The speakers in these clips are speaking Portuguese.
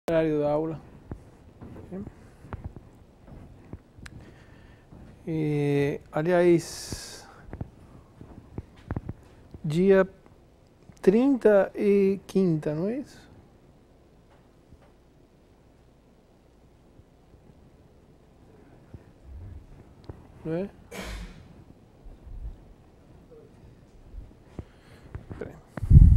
Horário da aula. Aliás, dia 30 e quinta, não é isso? Não é? Espera aí.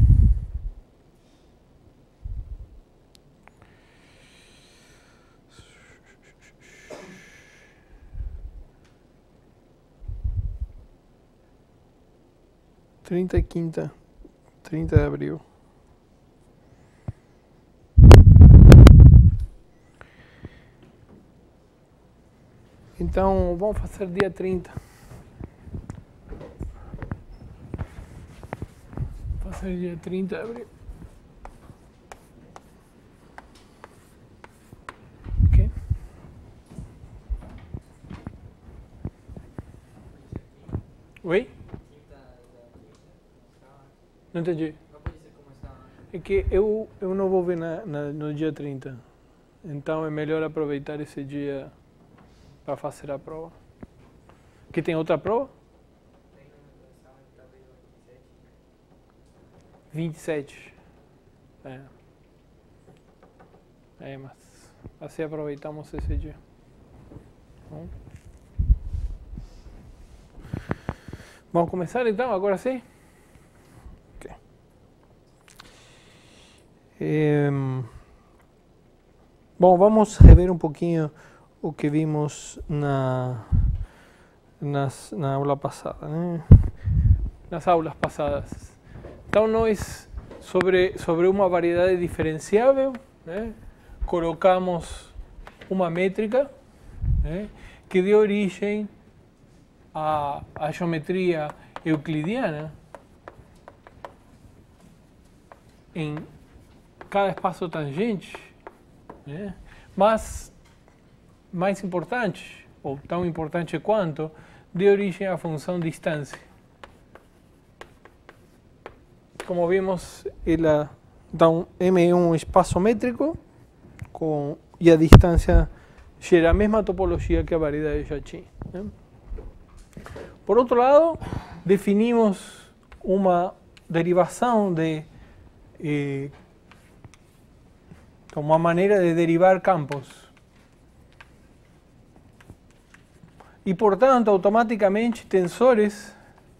Trinta e quinta, 30 de abril. Então, vamos fazer dia 30. Vamos fazer dia 30 de abril. Ok? Oi? Não entendi. É que eu não vou ver no dia 30. Então é melhor aproveitar esse dia para fazer a prova. Que tem outra prova? Tem talvez 27. 27. Mas assim aproveitamos esse dia. Bom. Vamos começar então, agora sim? Ok. Bom, vamos rever um pouquinho o que vimos na aula passada, né? Nas aulas passadas. Então, nós, sobre uma variedade diferenciável, né, colocamos uma métrica, né, que deu origem à geometria euclidiana em cada espaço tangente, né, mas mais importante, ou tão importante quanto, deu origem à função distância. Como vimos, então, M é um espaço métrico e a distância gera a mesma topologia que a variedade já tinha, né? Por outro lado, definimos uma derivação uma maneira de derivar campos. E, portanto, automaticamente tensores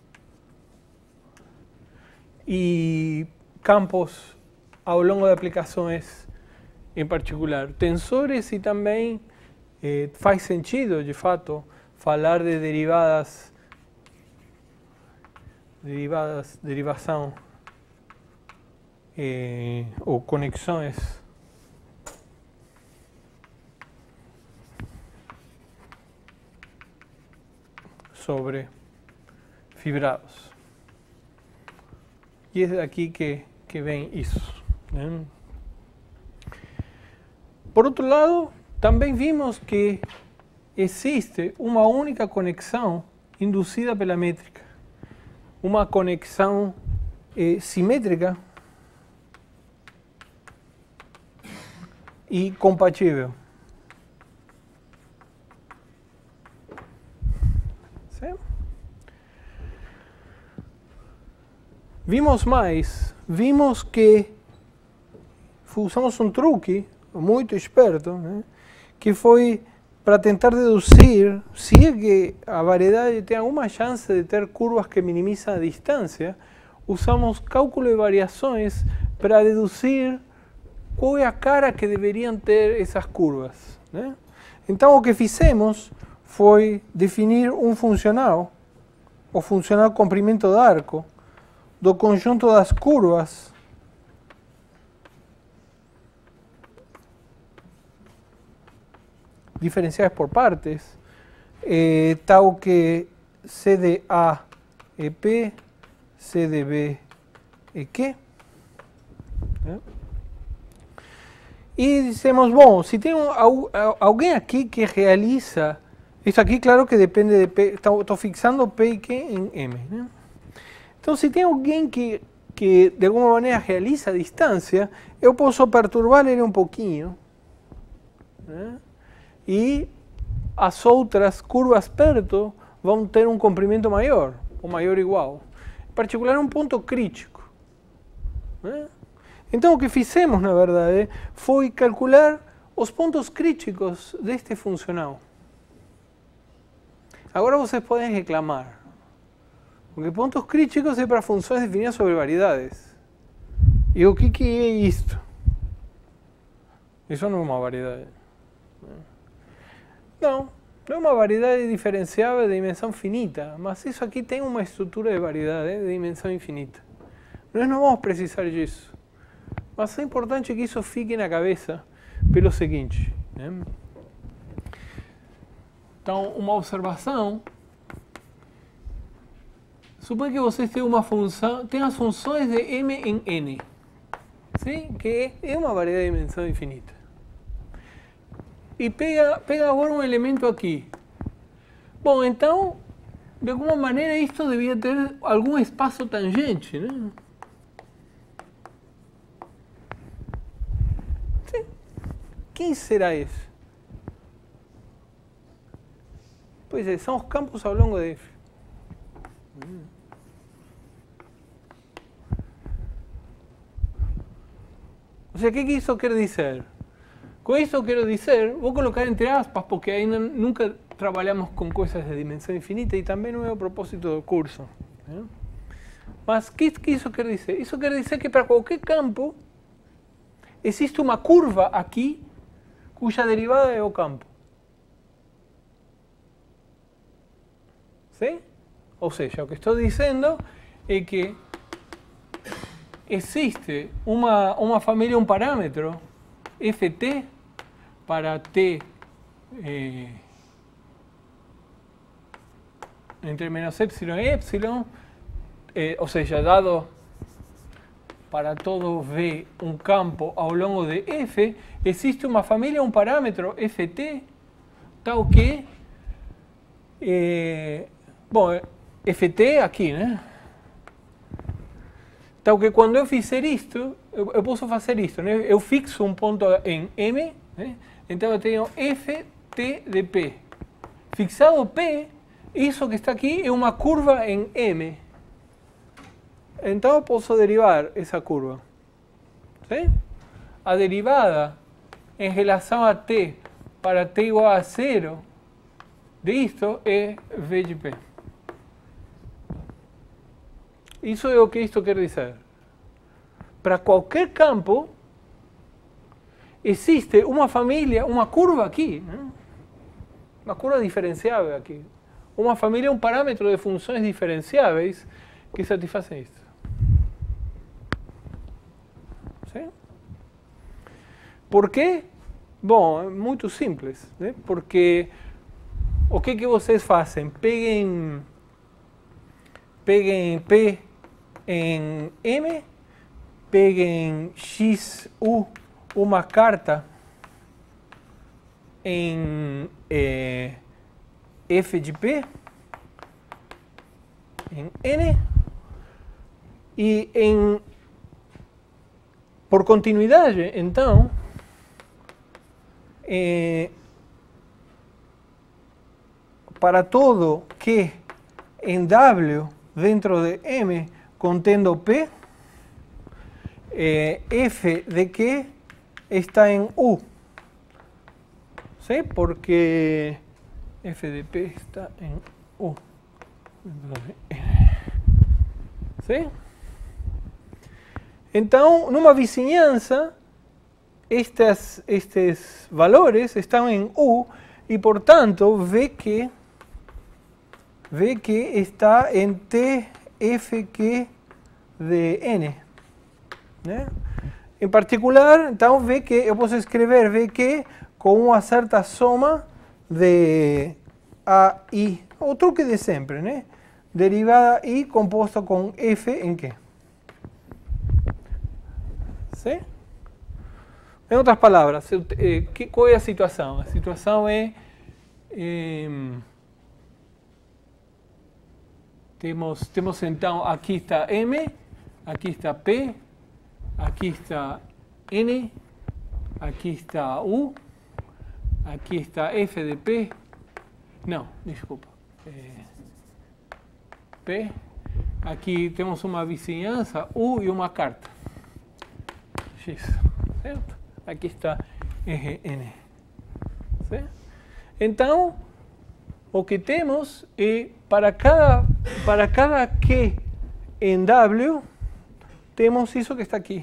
e campos ao longo de aplicações em particular. Tensores e também faz sentido, de fato, falar de derivação ou conexões sobre fibrados. E é aqui que vem isso, né? Por outro lado, também vimos que existe uma única conexão induzida pela métrica. Uma conexão simétrica e compatível. Certo? Vimos que usamos um truque muito esperto, né, que foi para tentar deduzir se é que a variedade tem alguma chance de ter curvas que minimizam a distância. Usamos cálculo de variações para deduzir qual é a cara que deveriam ter essas curvas, né? Então o que fizemos foi definir um funcional, o funcional comprimento de arco, do conjunto das curvas diferenciadas por partes, tal que C de A é P, C de B é Q. E dizemos, bom, se tem alguém aqui que realiza, isso aqui claro que depende de P, estou fixando P e Q em M, né? Então se tem alguém que que de alguma maneira realiza a distância, eu posso perturbar ele um pouquinho, né? E as outras curvas perto vão ter um comprimento maior, ou maior ou igual. Em particular, um ponto crítico, né? Então, o que fizemos, na verdade, foi calcular os pontos críticos deste funcional. Agora vocês podem reclamar, porque pontos críticos é para funções definidas sobre variedades. E o que é isto? Isso não é uma variedade. Não é uma variedade diferenciável de dimensão finita, mas isso aqui tem uma estrutura de variedade de dimensão infinita. Nós não vamos precisar disso. Mas é importante que isso fique na cabeça pelo seguinte, né? Então, uma observação. Suponha que vocês têm uma função, tem as funções de m em n, sim? Que é uma variedade de dimensão infinita. E pega agora um elemento aqui. Bom, então, de alguma maneira, isto devia ter algum espaço tangente, né? Sim. Quem será esse? Pois é, são os campos ao longo de F. O sea, ¿qué isso quer dizer? Com isso eu quero dizer, vou colocar entre aspas, porque ainda nunca trabalhamos com coisas de dimensão infinita e também não é o propósito do curso, né? Mas o que isso quer dizer? Isso quer dizer que para qualquer campo existe uma curva aqui cuja derivada é o campo. ¿Sí? Ou seja, o que estou dizendo é que existe uma família, um parâmetro, ft, para t entre menos epsilon e epsilon, ou seja, dado para todo v um campo ao longo de f, existe uma família, um parâmetro, ft, tal que, bom, ft aqui, né? Tal que quando eu fizer isto, eu posso fazer isto, né? Eu fixo um ponto em M, né? Então eu tenho ft de P. Fixado P, isso que está aqui é uma curva em M. Então eu posso derivar essa curva. ¿Sí? A derivada em relação a t para t igual a 0 de isto é v de P. Isso é o que isto quer dizer. Para qualquer campo, existe uma família, uma curva aqui, né? Uma curva diferenciável aqui. Uma família, um parâmetro de funções diferenciáveis que satisfazem isto. Sim? Por quê? Bom, é muito simples, né? Porque o que vocês fazem? Peguem P em M, peguem XU, uma carta em F de P, em N, e por continuidade, então, para todo que em W dentro de M contendo P, F de Q está em U. ¿Sí? Porque F de P está em U. ¿Sí? Então, numa vizinhança, estes valores estão em U e, portanto, V que está em TFQ de N, né? Em particular, então, V que eu posso escrever V que com uma certa soma de A, I, o truque de sempre, né? Derivada I composta com F em Q. Sim? Em outras palavras, qual é a situação? A situação é... temos então, aqui está M, aquí está P, aquí está N, aquí está U, aquí está F de P, no, disculpa, P, aquí tenemos una vizinhança U y una carta, X, certo? Aqui está eje N, certo? Então, o que temos é, para cada Q em W, temos isso que está aqui.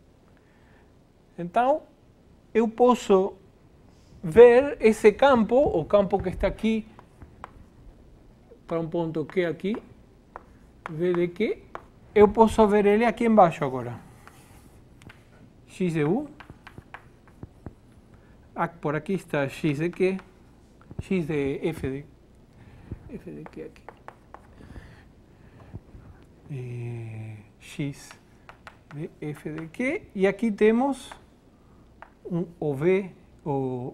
Então, eu posso ver esse campo, o campo que está aqui, para um ponto Q aqui, V de Q, eu posso ver ele aqui embaixo agora. X de U, por aqui está X de Q, X de F de Q aqui. X de F de Q, e aqui temos o V, o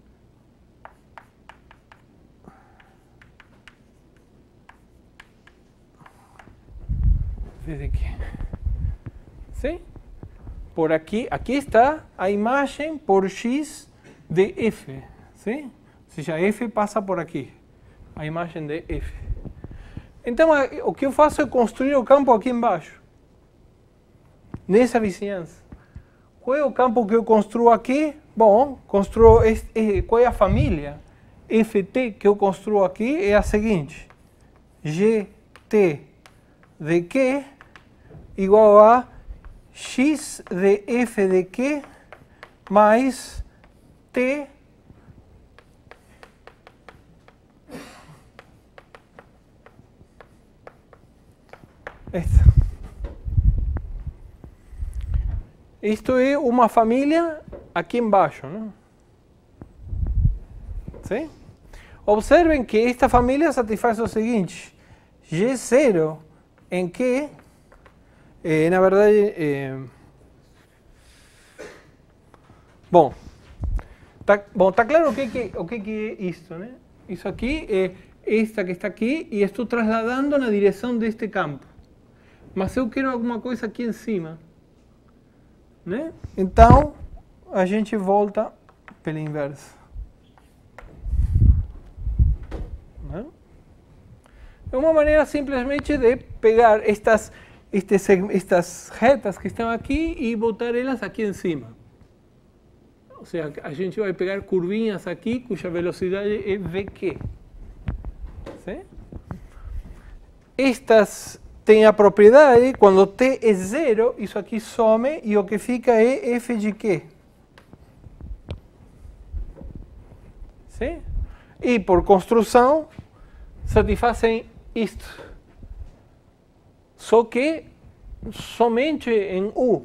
V de Q. ¿Sí? Por aqui está a imagem por X de F. ¿Sí? Ou seja, F passa por aqui, a imagem de F. Então, o que eu faço é construir o campo aqui embaixo, nessa vizinhança. Qual é o campo que eu construo aqui? Bom, qual é a família FT que eu construo aqui? É a seguinte: GT de Q igual a X de F de Q mais T esta. Isto é uma família aqui embaixo, né? ¿Sí? Observen que esta família satisfaz o seguinte: G0 em que, na verdade, tá claro o que é isto, né? Isso aqui é esta que está aqui e estou trasladando na direção deste campo. Mas eu quero alguma coisa aqui em cima, né? Então, a gente volta pela inversa. Né? É uma maneira simplesmente de pegar estas retas que estão aqui e botar elas aqui em cima. Ou seja, a gente vai pegar curvinhas aqui cuja velocidade é VQ. ¿Sí? Estas têm a propriedade, quando t é zero, isso aqui some e o que fica é f de q. ¿Sí? E por construção, satisfazem isto. Só que somente em U.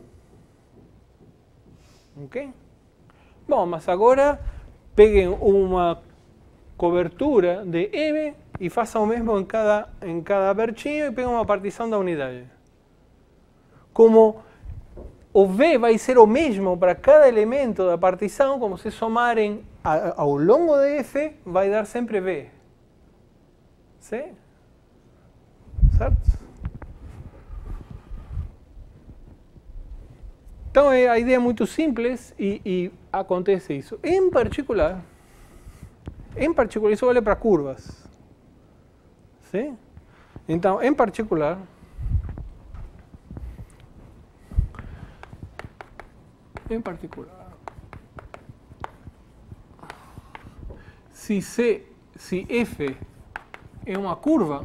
Ok? Bom, mas agora peguem uma cobertura de M e façam o mesmo em cada vertinho e pegam uma partição da unidade. Como o V vai ser o mesmo para cada elemento da partição, como se somarem ao longo de F, vai dar sempre V. ¿Sí? Certo? Então a ideia é muito simples e acontece isso. Em particular, isso vale para curvas. ¿Sí? Então, em particular, se F é uma curva,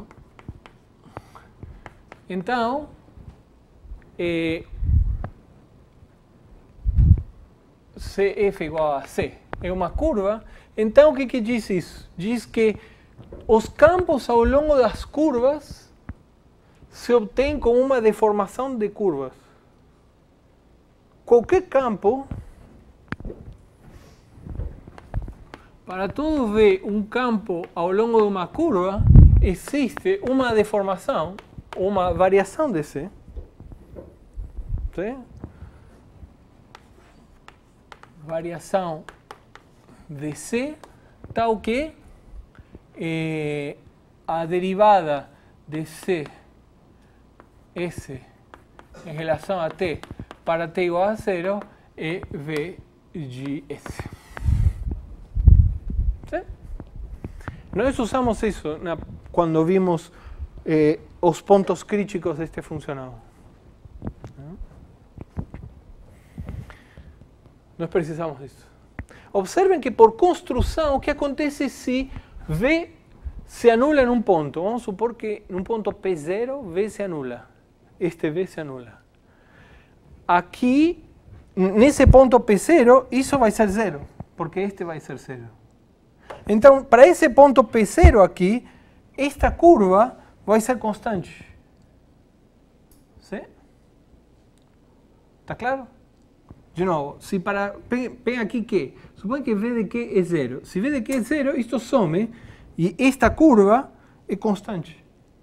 então CF igual a C é uma curva, então o que diz isso? Diz que os campos ao longo das curvas se obtêm com uma deformação de curvas. Qualquer campo, para todo V, um campo ao longo de uma curva, existe uma deformação, uma variação de C. ¿Sí? Variação de C, tal que a derivada de C, S em relação a t para t igual a 0 é v de s. ¿Sí? Nós usamos isso quando vimos os pontos críticos deste funcional. Nós precisamos disso. Observem que por construção, o que acontece se v se anula em um ponto? Vamos supor que em um ponto P0, v se anula. Este v se anula. Aqui, nesse ponto P0, isso vai ser 0, porque este vai ser 0. Então, para esse ponto P0 aqui, esta curva vai ser constante. Sim? Está claro? De novo, se para, pega aqui que, supõe que v de q é 0. Se v de q é 0, isto some e esta curva é constante.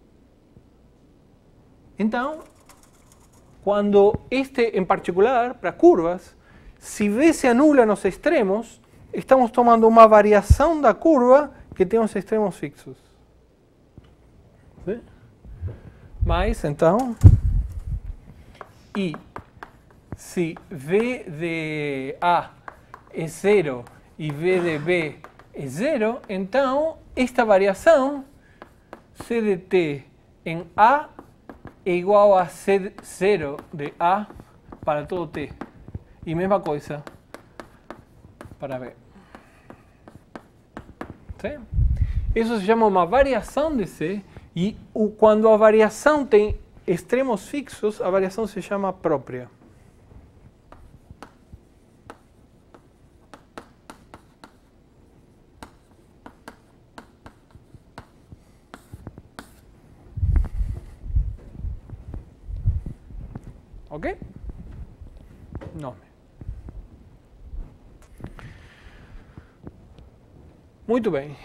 Então, quando este em particular, para curvas, se v se anula nos extremos, estamos tomando uma variação da curva que tem os extremos fixos. Sim? Mas, então, e se v de A é 0 e v de B é 0, então esta variação C de t em A é igual a C0 de A para todo t. E mesma coisa para B. Sim? Isso se chama uma variação de C, e quando a variação tem extremos fixos, a variação se chama própria. Ok? Nome. Muito bem.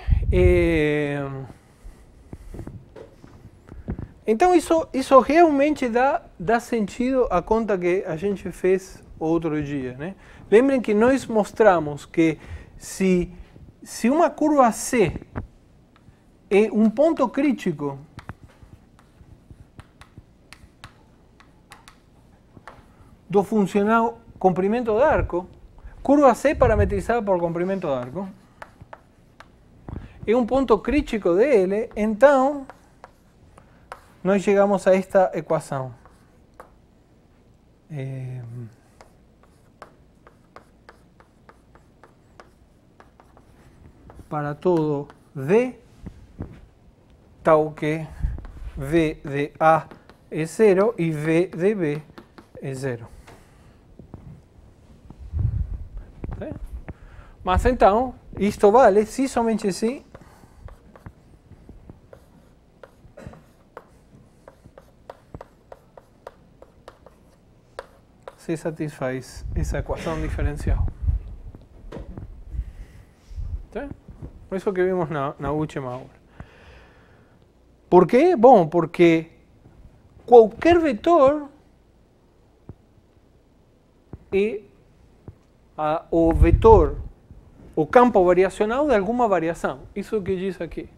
Então isso realmente dá sentido à conta que a gente fez outro dia, né? Lembrem que nós mostramos que se uma curva C é um ponto crítico do funcional comprimento de arco, curva C parametrizada por comprimento de arco, é um ponto crítico dele, então nós chegamos a esta equação. Para todo D, tal que V de A é 0 e V de B é 0. Mas então, isto vale se somente se satisfaz essa equação diferencial. Tá? Isso que vimos na última aula. Por quê? Bom, porque qualquer vetor é o vetor, o campo variacional de alguma variação. Isso que diz aqui.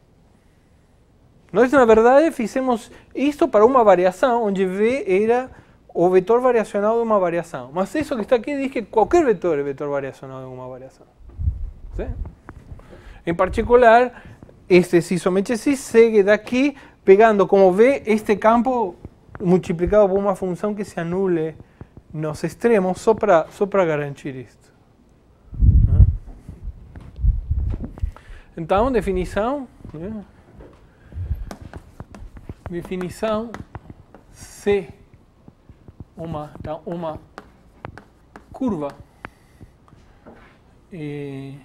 Nós, na verdade, fizemos isto para uma variação, onde V era o vetor variacional de uma variação. Mas isso que está aqui diz que qualquer vetor é vetor variacional de uma variação. ¿Sí? Em particular, este se somente se segue daqui, pegando como V este campo multiplicado por uma função que se anule nos extremos, só para garantir isto. Então, definição. Definição C. Uma curva e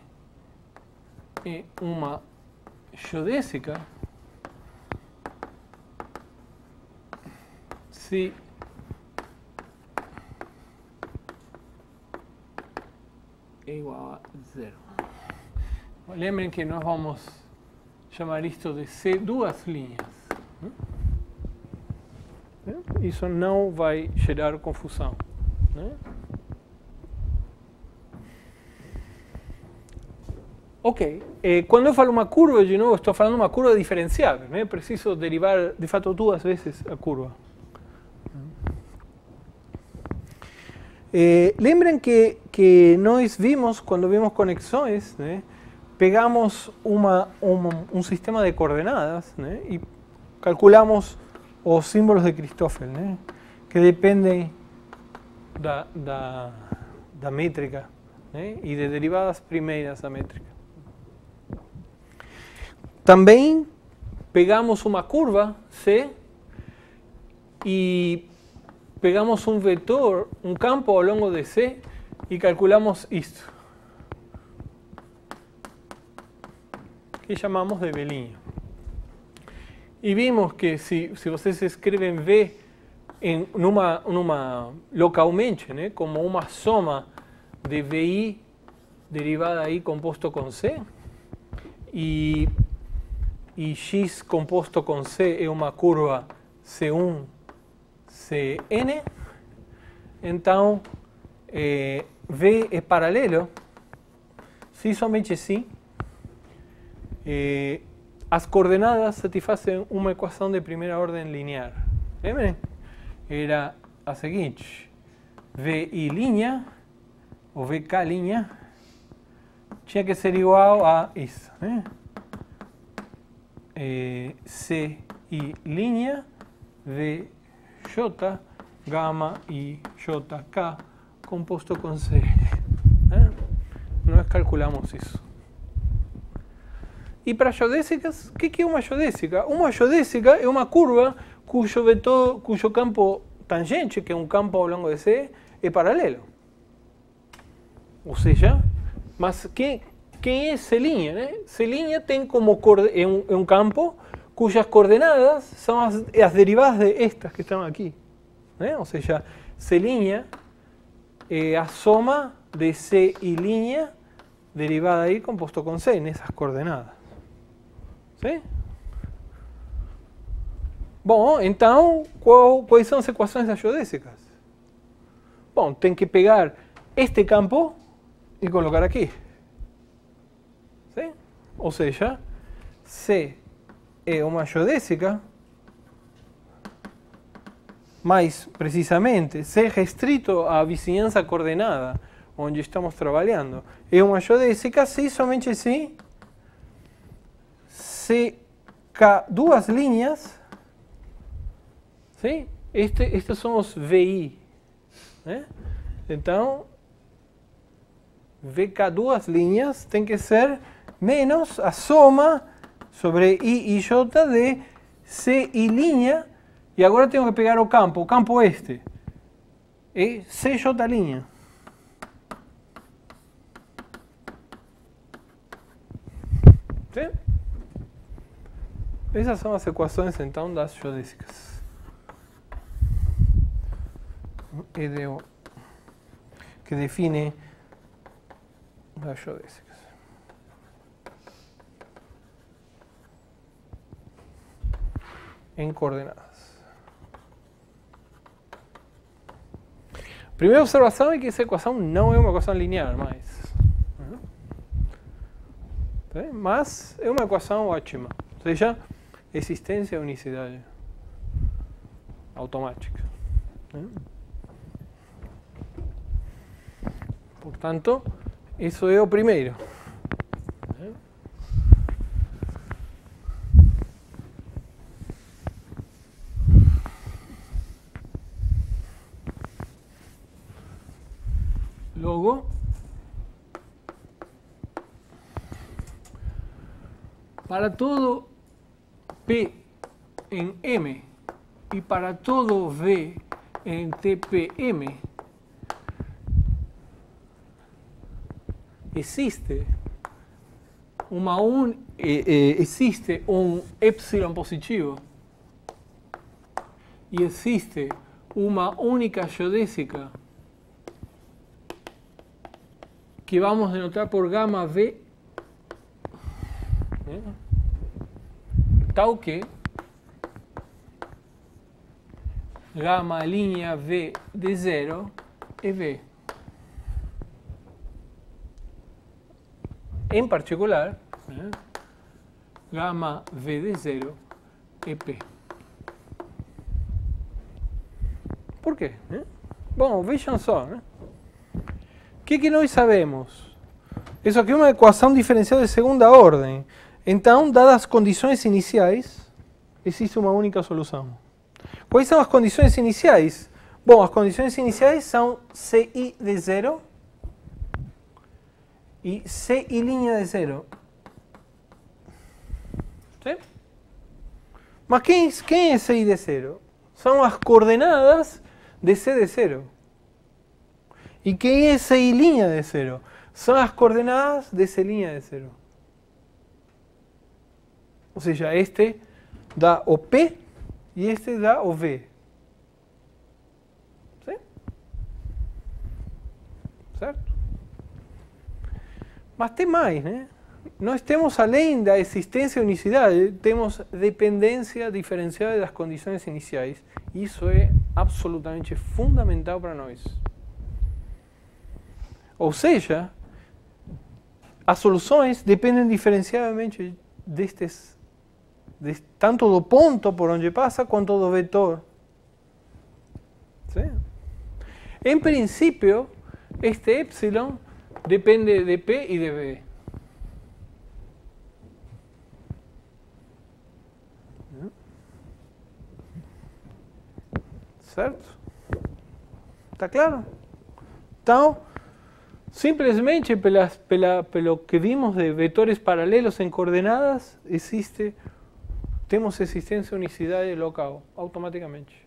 uma geodésica se é igual a 0. Lembrem que nós vamos chamar isto de C duas linhas. Isso não vai gerar confusão. Né? Ok. Quando eu falo uma curva, de novo, estou falando de uma curva diferenciável. Né? Preciso derivar, de fato, duas vezes a curva. Lembren que nós vimos, quando vimos conexões, né, pegamos um sistema de coordenadas, né, e calculamos os símbolos de Christoffel, né, que dependem da métrica, né, e de derivadas primeiras da métrica. Também pegamos uma curva C e pegamos um vetor, um campo ao longo de C e calculamos isto, que chamamos de V'. E vimos que se vocês escrevem V localmente, né, como uma soma de VI derivada aí composto com C, e X composto com C é uma curva C1, Cn, então V é paralelo, se somente sim, as coordenadas satisfazem uma equação de primeira ordem linear. Lembram? Era a seguinte: VI', ou VK', tinha que ser igual a isso, né? CI', VJ, gama e JK composto com C. Nós calculamos isso. E para geodésicas, o que é uma geodésica? Uma geodésica é uma curva cujo vetor, cujo campo tangente, que é um campo ao longo de C, é paralelo. Ou seja, mas quem é C'? Né? C' tem como é um campo cujas coordenadas são as derivadas de estas que estão aqui. Né? Ou seja, C' é a soma de Ci' derivada aí composto com C, nessas coordenadas. Sim? Bom, então, quais são as equações das geodésicas? Bom, tem que pegar este campo e colocar aqui. Sim? Ou seja, C é uma geodésica, mais precisamente, C restrito à vizinhança coordenada, onde estamos trabalhando, é uma geodésica se somente se CK duas linhas, sim? Estes são os VI, né? Então, VK duas linhas tem que ser menos a soma sobre I e J de Ci', e agora tenho que pegar o campo este, é CJ'. Sim? Essas são as equações, então, das geodésicas. Que define as geodésicas. Em coordenadas. Primeira observação é que essa equação não é uma equação linear mais. Mas é uma equação ótima. Ou seja, existência e unicidade automática. Portanto, isso é o primeiro. Logo, para todo P em M e para todo V em TPM, existe existe um epsilon positivo e existe uma única geodésica que vamos denotar por gamma V, tal que gamma linha V de 0 é V. Em particular, gamma V de 0 é P. Por quê? Bom, vejam só, né? que nós sabemos? Isso aqui é uma equação diferencial de segunda ordem. Então, dadas as condições iniciais, existe uma única solução. Quais são as condições iniciais? Bom, as condições iniciais são CI de zero e CI' de zero. Sim? Mas quem é CI de zero? São as coordenadas de C de zero. E quem é CI' de zero? São as coordenadas de C' de zero. Ou seja, este dá o P e este dá o V. Sim? Certo? Mas tem mais, né? Nós temos, além da existência e unicidade, temos dependência diferencial das condições iniciais. Isso é absolutamente fundamental para nós. Ou seja, as soluções dependem diferenciadamente tanto do ponto por onde passa, quanto do vetor. Sim? Em princípio, este epsilon depende de P e de V. Certo? Está claro? Então, simplesmente pelo que vimos de vetores paralelos em coordenadas, temos existência e unicidade local, automaticamente.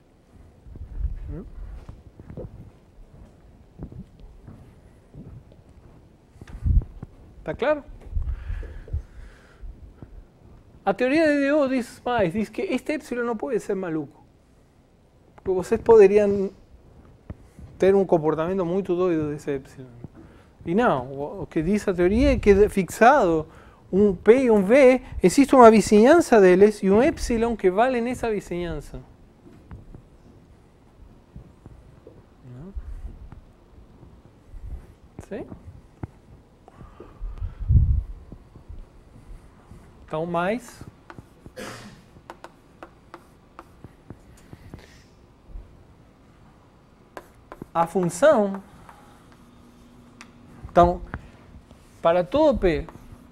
Está claro? A teoria de DO diz mais, diz que este epsilon não pode ser maluco. Porque vocês poderiam ter um comportamento muito doido desse epsilon. E não, o que diz a teoria é que fixado um P e um V, existe uma vizinhança deles e um epsilon que vale nessa vizinhança. Sim? Então, mais a função, então, para todo P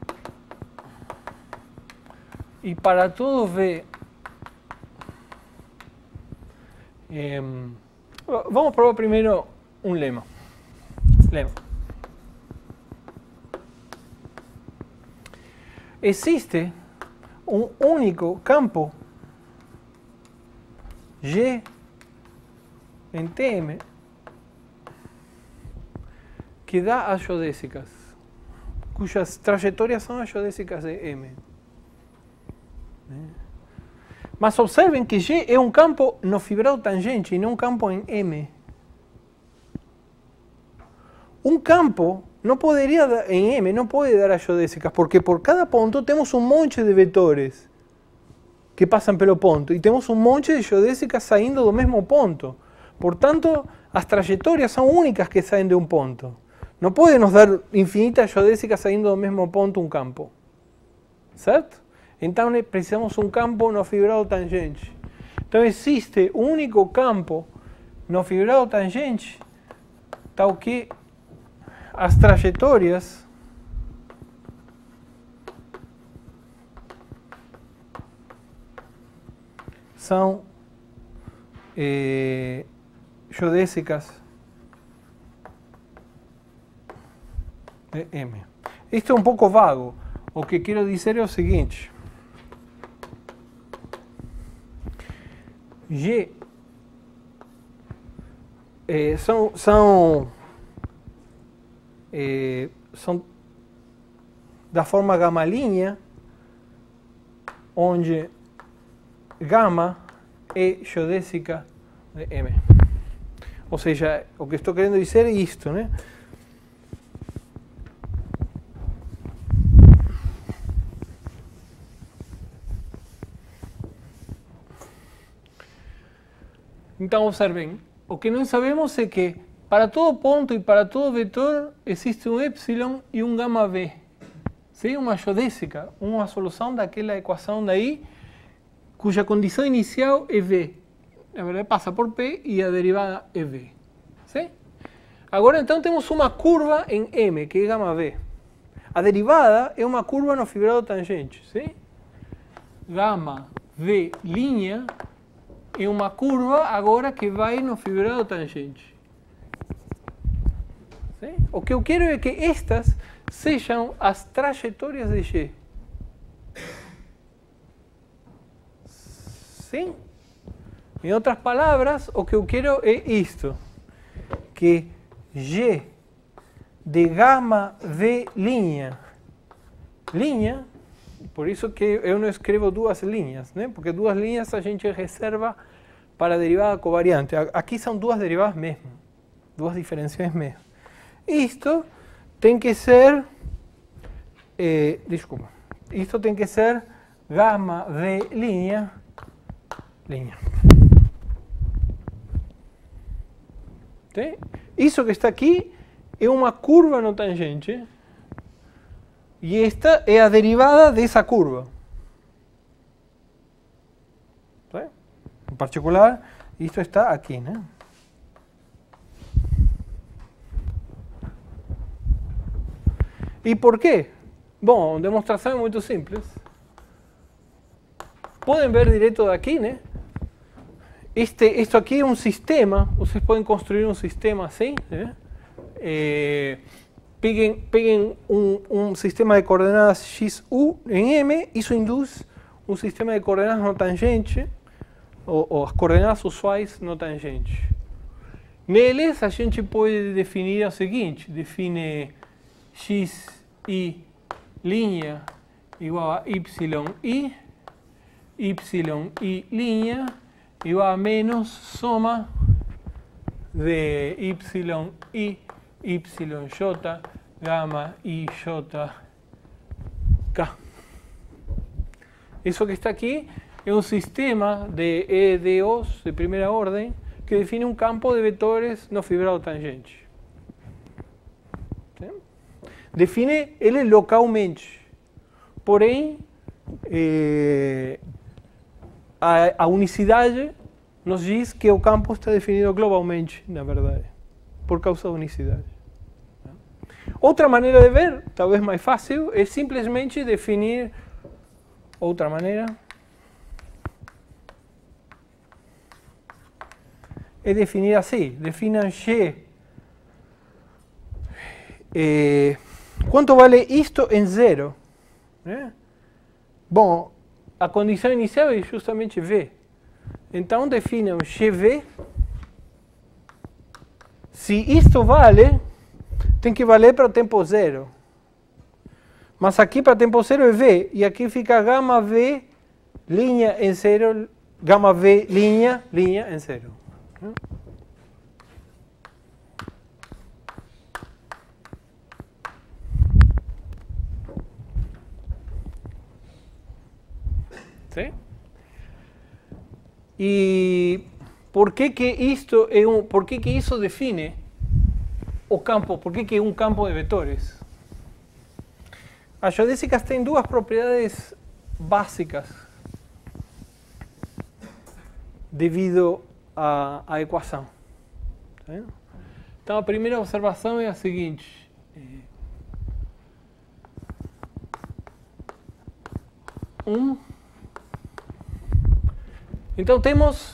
e para todo V, vamos provar primeiro um lema. Existe um único campo G em Tm que dá as geodésicas, cujas trajetórias são as geodésicas de M. Mas observem que G é um campo no fibrado tangente e não um campo em M. Um campo não poderia dar, em M não pode dar as geodésicas, porque por cada ponto temos um monte de vetores que passam pelo ponto e temos um monte de geodésicas saindo do mesmo ponto. Portanto, as trajetórias são únicas que saem de um ponto. Não pode nos dar infinitas geodésicas saindo do mesmo ponto um campo. Certo? Então precisamos um campo no fibrado tangente. Então existe um único campo no fibrado tangente, tal que as trajetórias são geodésicas de M. Isto é um pouco vago. O que quero dizer é o seguinte. G são da forma gama-linha, onde gama é geodésica de M. Ou seja, o que estou querendo dizer é isto, né? Então, observem, o que nós sabemos é que para todo ponto e para todo vetor existe um epsilon e um gama V. Sim? Uma geodésica, uma solução daquela equação daí, cuja condição inicial é V. Na verdade, passa por P e a derivada é V. Sim? Agora, então, temos uma curva em M, que é gama V. A derivada é uma curva no fibrado tangente, sim? Gama V' é uma curva agora que vai no fibrado tangente. Sim? O que eu quero é que estas sejam as trajetórias de G. Sim? Em outras palavras, o que eu quero é isto. Que G de gama V', linha, por isso que eu não escrevo duas linhas, né? Porque duas linhas a gente reserva para a derivada covariante. Aqui são duas derivadas mesmo, duas diferenciais mesmo. Isto tem que ser, desculpa, isto tem que ser gama V', linha. Sim? Isso que está aqui é uma curva no tangente e esta é a derivada dessa curva. Sim? Em particular, isto está aqui, né? E por quê? Bom, a demonstração é muito simples. Podem ver direto daqui, né? Isto aqui é um sistema, vocês podem construir um sistema assim, né? Peguem um sistema de coordenadas XU em M, isso induz um sistema de coordenadas no tangente, ou as coordenadas usuais no tangente. Neles, a gente pode definir o seguinte, define xi linha igual a yi linha igual a menos soma de yi gamma i j k. Isso que está aqui é um sistema de EDOs de primeira ordem que define um campo de vetores no fibrado tangente. Sim? Define ele localmente, porém a unicidade nos diz que o campo está definido globalmente, na verdade, por causa da unicidade. Outra maneira de ver, talvez mais fácil, é simplesmente definir outra maneira. É definir assim, definam G. Quanto vale isto em zero? Né? Bom, a condição inicial é justamente V. Então definam GV. Se isto vale, tem que valer para o tempo zero. Mas aqui para o tempo zero é V. E aqui fica gama V linha em zero, gama V linha em zero. Sim? E por que isto é por que isso define o campo? Por que é um campo de vetores? As geodésicas têm duas propriedades básicas devido à equação. Tá? Então a primeira observação é a seguinte. Então temos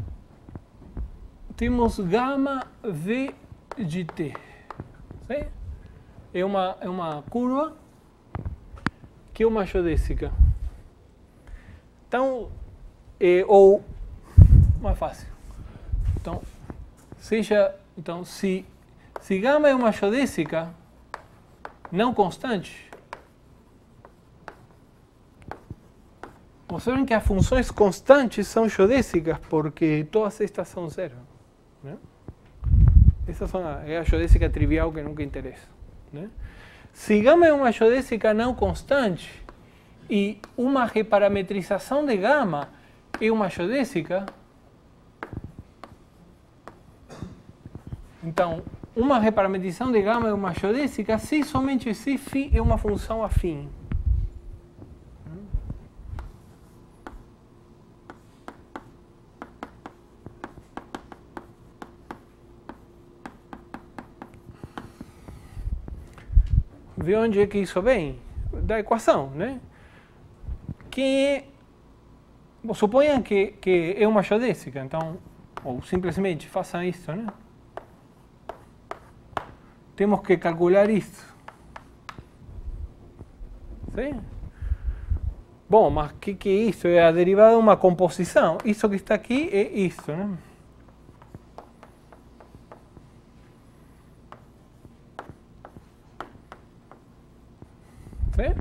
gama V de t. Sim? É uma curva que é uma geodésica. Então, ou mais fácil. Então, se gama é uma geodésica não constante, observem que as funções constantes são geodésicas porque todas estas são zero. Né? Essa é a geodésica trivial que nunca interessa. Né? Se gama é uma geodésica não constante e uma reparametrização de gama é uma geodésica, então uma reparametrização de gama é uma geodésica se somente se φ é uma função afim. vê onde é que isso vem? Da equação, né? Que suponham que é uma geodésica, então, ou simplesmente façam isso, né? Temos que calcular isso. Sim? Bom, mas o que é isso? É a derivada de uma composição. Isso que está aqui é isso, né? Sim?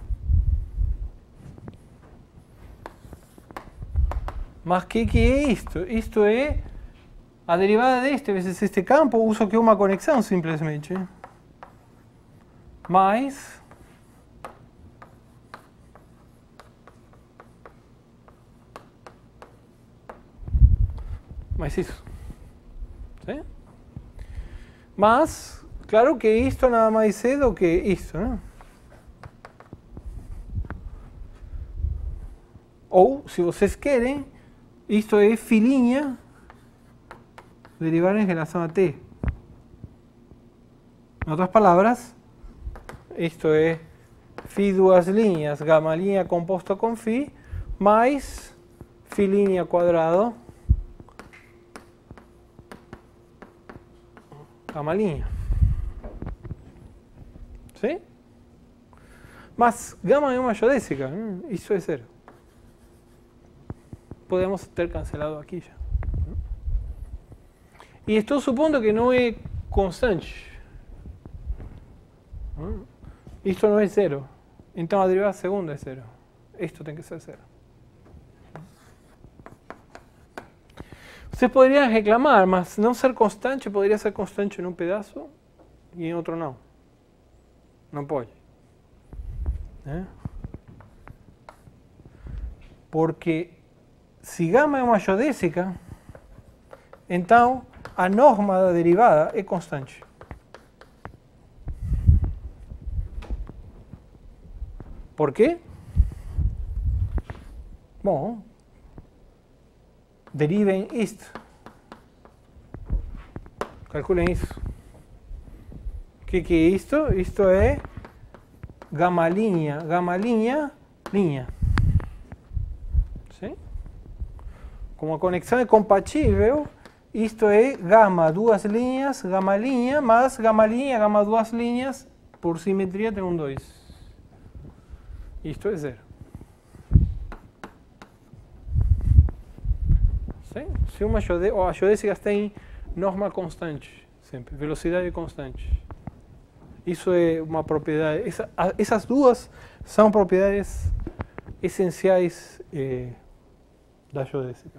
Mas o que é isto? Isto é a derivada deste vezes este campo, uso que é uma conexão simplesmente. Mais isso. Sim? Mas, claro que isto nada mais é do que isto, né? Ou, se vocês querem, isto é filinha derivar em relação a t. Em outras palavras, isto é φ duas linhas, gama linha composto com φ, mais φ' quadrado, gama linha. Sim? Mas gama é uma geodésica, isso é zero. Podemos ter cancelado aqui já. E estou supondo que não é constante. Isto não é zero. Então a derivada segunda é zero. Isto tem que ser zero. Você poderia reclamar, mas não ser constante, poderia ser constante em um pedaço e em outro não. Não pode. Porque se gama é uma geodésica, então a norma da derivada é constante. Por quê? Bom, derivem isto. Calculem isso. O que é isto? Isto é gama linha, linha. Sim? Como a conexão é compatível, isto é gama duas linhas, gama linha, mais gama linha, gama duas linhas, por simetria tem um 2. Isto é zero. Sim? Se uma geodésica tem norma constante, sempre, velocidade constante. Isso é uma propriedade. Essas duas são propriedades essenciais das geodésicas.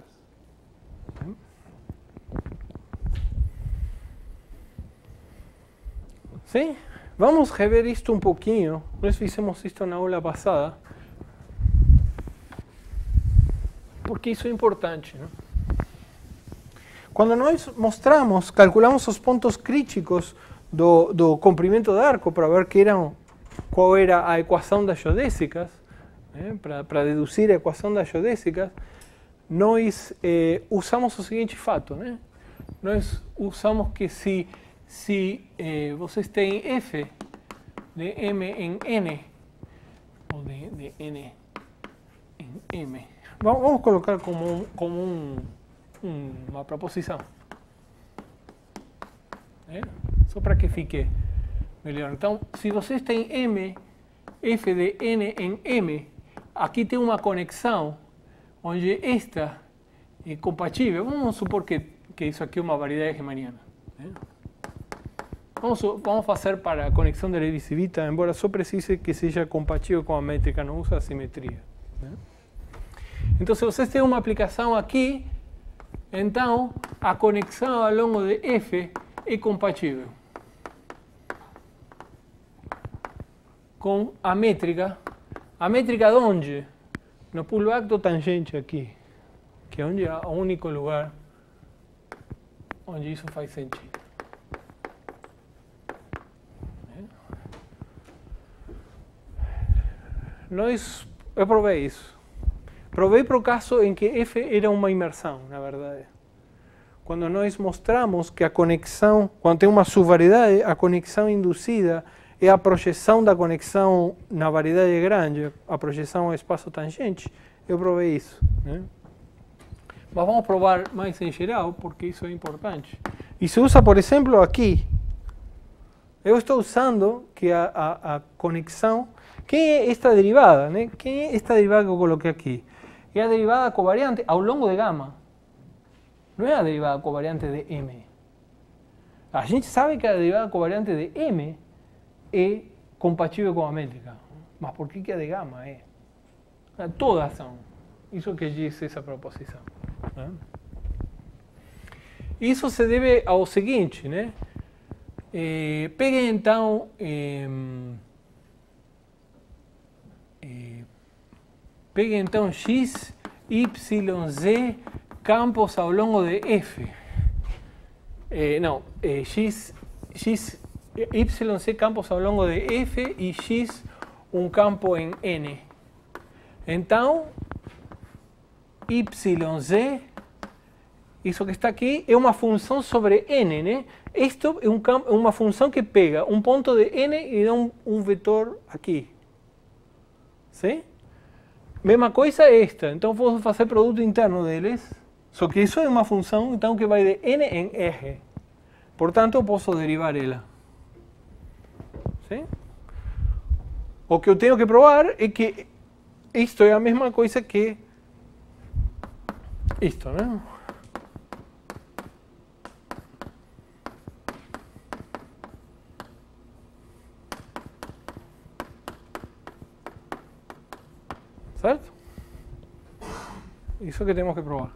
Sim? Vamos rever isto um pouquinho. Nós fizemos isto na aula passada. Porque isso é importante, né? Quando nós mostramos, calculamos os pontos críticos do comprimento do arco para ver qual era a equação das geodésicas, né? Para deduzir a equação das geodésicas, nós usamos o seguinte fato, né? Nós usamos que se vocês têm f de m em n, ou de n em m, vamos colocar como uma proposição, só para que fique melhor. Então, se vocês têm f de n em m, aqui tem uma conexão onde esta é compatível. Vamos supor que isso aqui é uma variedade riemanniana. Vamos fazer para a conexão de Levi-Civita, embora só precise que seja compatível com a métrica, não usa a simetria. Então, se vocês têm uma aplicação aqui, então a conexão ao longo de f é compatível com a métrica. A métrica de onde? No pullback do tangente aqui, que é onde é o único lugar onde isso faz sentido. Eu provei isso. Provei para o caso em que f era uma imersão, na verdade. Quando nós mostramos que a conexão, quando tem uma subvariedade, a conexão induzida é a projeção da conexão na variedade grande, a projeção ao espaço tangente, eu provei isso, né? Mas vamos provar mais em geral, porque isso é importante. E se usa, por exemplo, aqui. Eu estou usando que a conexão... Quem é esta derivada, né? Quem é esta derivada que eu coloquei aqui? É a derivada covariante ao longo de gama. Não é a derivada covariante de M. A gente sabe que a derivada covariante de M é compatível com a métrica. Mas por que a de gama é? Todas são. Isso que diz essa proposição, né? Isso se deve ao seguinte, né? Peguem então... peguem então x, y, z campos ao longo de f. X, y, z campos ao longo de f e x um campo em n. Então, y, z, isso que está aqui é uma função sobre n, né? Isto é uma função que pega um ponto de n e dá um vetor aqui. Sim? Mesma coisa esta. Então, posso fazer produto interno deles. Só que isso é uma função então, que vai de n em r. Portanto, eu posso derivar ela. Sim? O que eu tenho que provar é que isto é a mesma coisa que isto, né? Certo? Isso que temos que provar.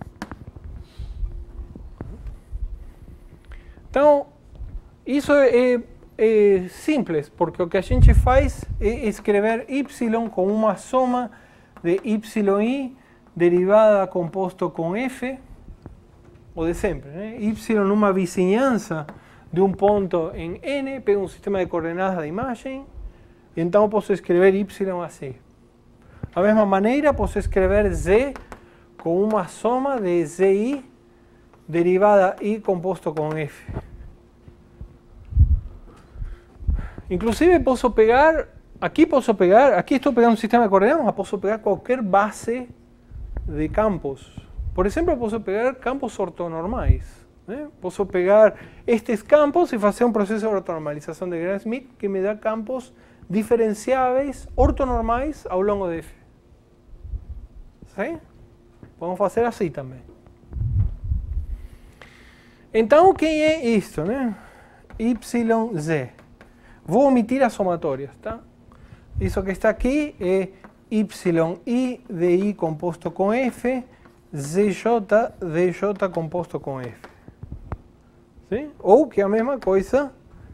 Então, isso é simples, porque o que a gente faz é escrever y com uma soma de yi derivada composto com f, o de sempre, né? Y numa vizinhança de um ponto em n, pego um sistema de coordenadas da imagem, e então posso escrever y assim. Da mesma maneira, posso escrever z com uma soma de zi derivada i composto com f. Inclusive posso pegar, aqui estou pegando um sistema de coordenadas, mas posso pegar qualquer base de campos. Por exemplo, posso pegar campos ortonormais, né? Posso pegar estes campos e fazer um processo de ortonormalização de Gram-Schmidt que me dá campos diferenciáveis ortonormais ao longo de f. Sim? Podemos fazer assim também. Então, quem é isto, né? YZ. Vou omitir as somatórias, tá? Isso que está aqui é YI de I composto com F, ZJ DJ composto com F. Sim? Ou que é a mesma coisa,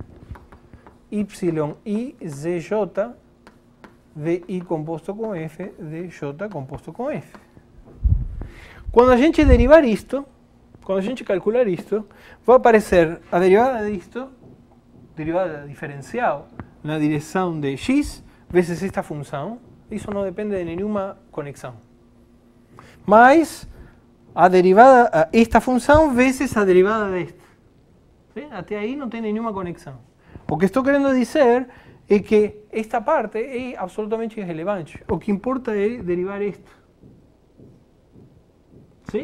YI ZJ de I composto com F, DJ composto com F. Quando a gente derivar isto, quando a gente calcular isto, vai aparecer a derivada disto, derivada diferencial, na direção de x vezes esta função. Isso não depende de nenhuma conexão. Mas a derivada, esta função vezes a derivada desta. Sim? Até aí não tem nenhuma conexão. O que estou querendo dizer é que esta parte é absolutamente irrelevante. O que importa é derivar isto. Sim?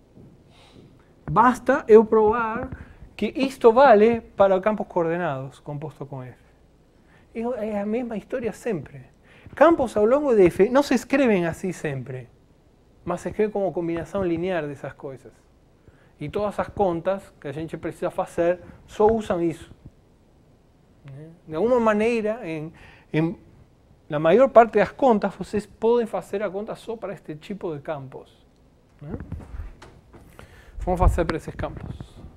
Basta eu provar que isto vale para campos coordenados composto com F. É a mesma história sempre. Campos ao longo de F não se escrevem assim sempre, mas se escreve como combinação linear dessas coisas. E todas as contas que a gente precisa fazer só usam isso. De alguma maneira, na maior parte das contas, vocês podem fazer a conta só para este tipo de campos. Vamos fazer para esses campos.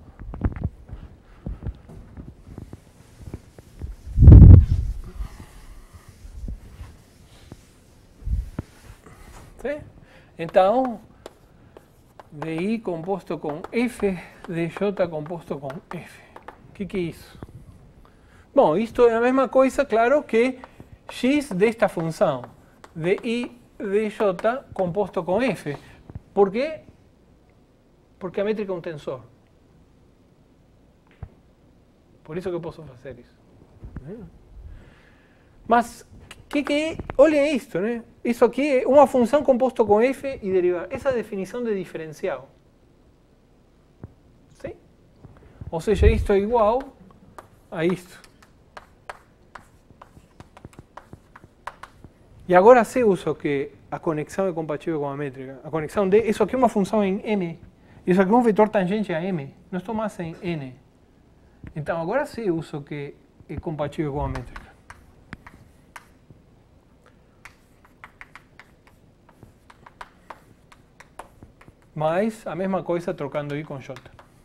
Sim? Então, DI composto com F, DJ composto com F. O que é isso? Bom, isto é a mesma coisa, claro, que x desta função, DI DJ composto com F. Por quê? Porque a métrica é um tensor. Por isso que eu posso fazer isso. Mas, olhem isto, né? Isso aqui é uma função composta com f e derivada. Essa é a definição de diferencial. Sim? Ou seja, isto é igual a isto. E agora se uso que a conexão é compatível com a métrica. A conexão de... Isso aqui é uma função em M. Isso aqui é um vetor tangente a M. Não estou mais em N. Então agora se uso que é compatível com a métrica. Mas a mesma coisa trocando I com J.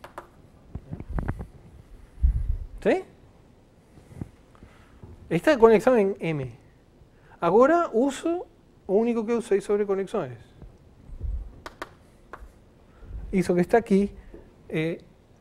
Sim? Esta é a conexão em M. Agora uso o único que usei sobre conexões. Isso que está aqui é...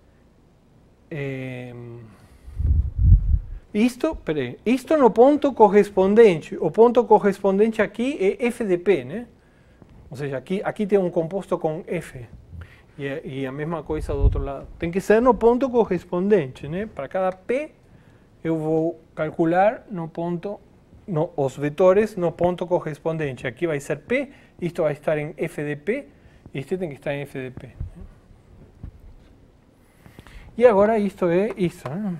isto no ponto correspondente. O ponto correspondente aqui é f de p, né? Ou seja, aqui tem um composto com f. E a mesma coisa do outro lado. Tem que ser no ponto correspondente, né? Para cada p, eu vou calcular no ponto, os vetores no ponto correspondente. Aqui vai ser p, isto vai estar em f de p, e este tem que estar em f de p. E agora isto é isso, né?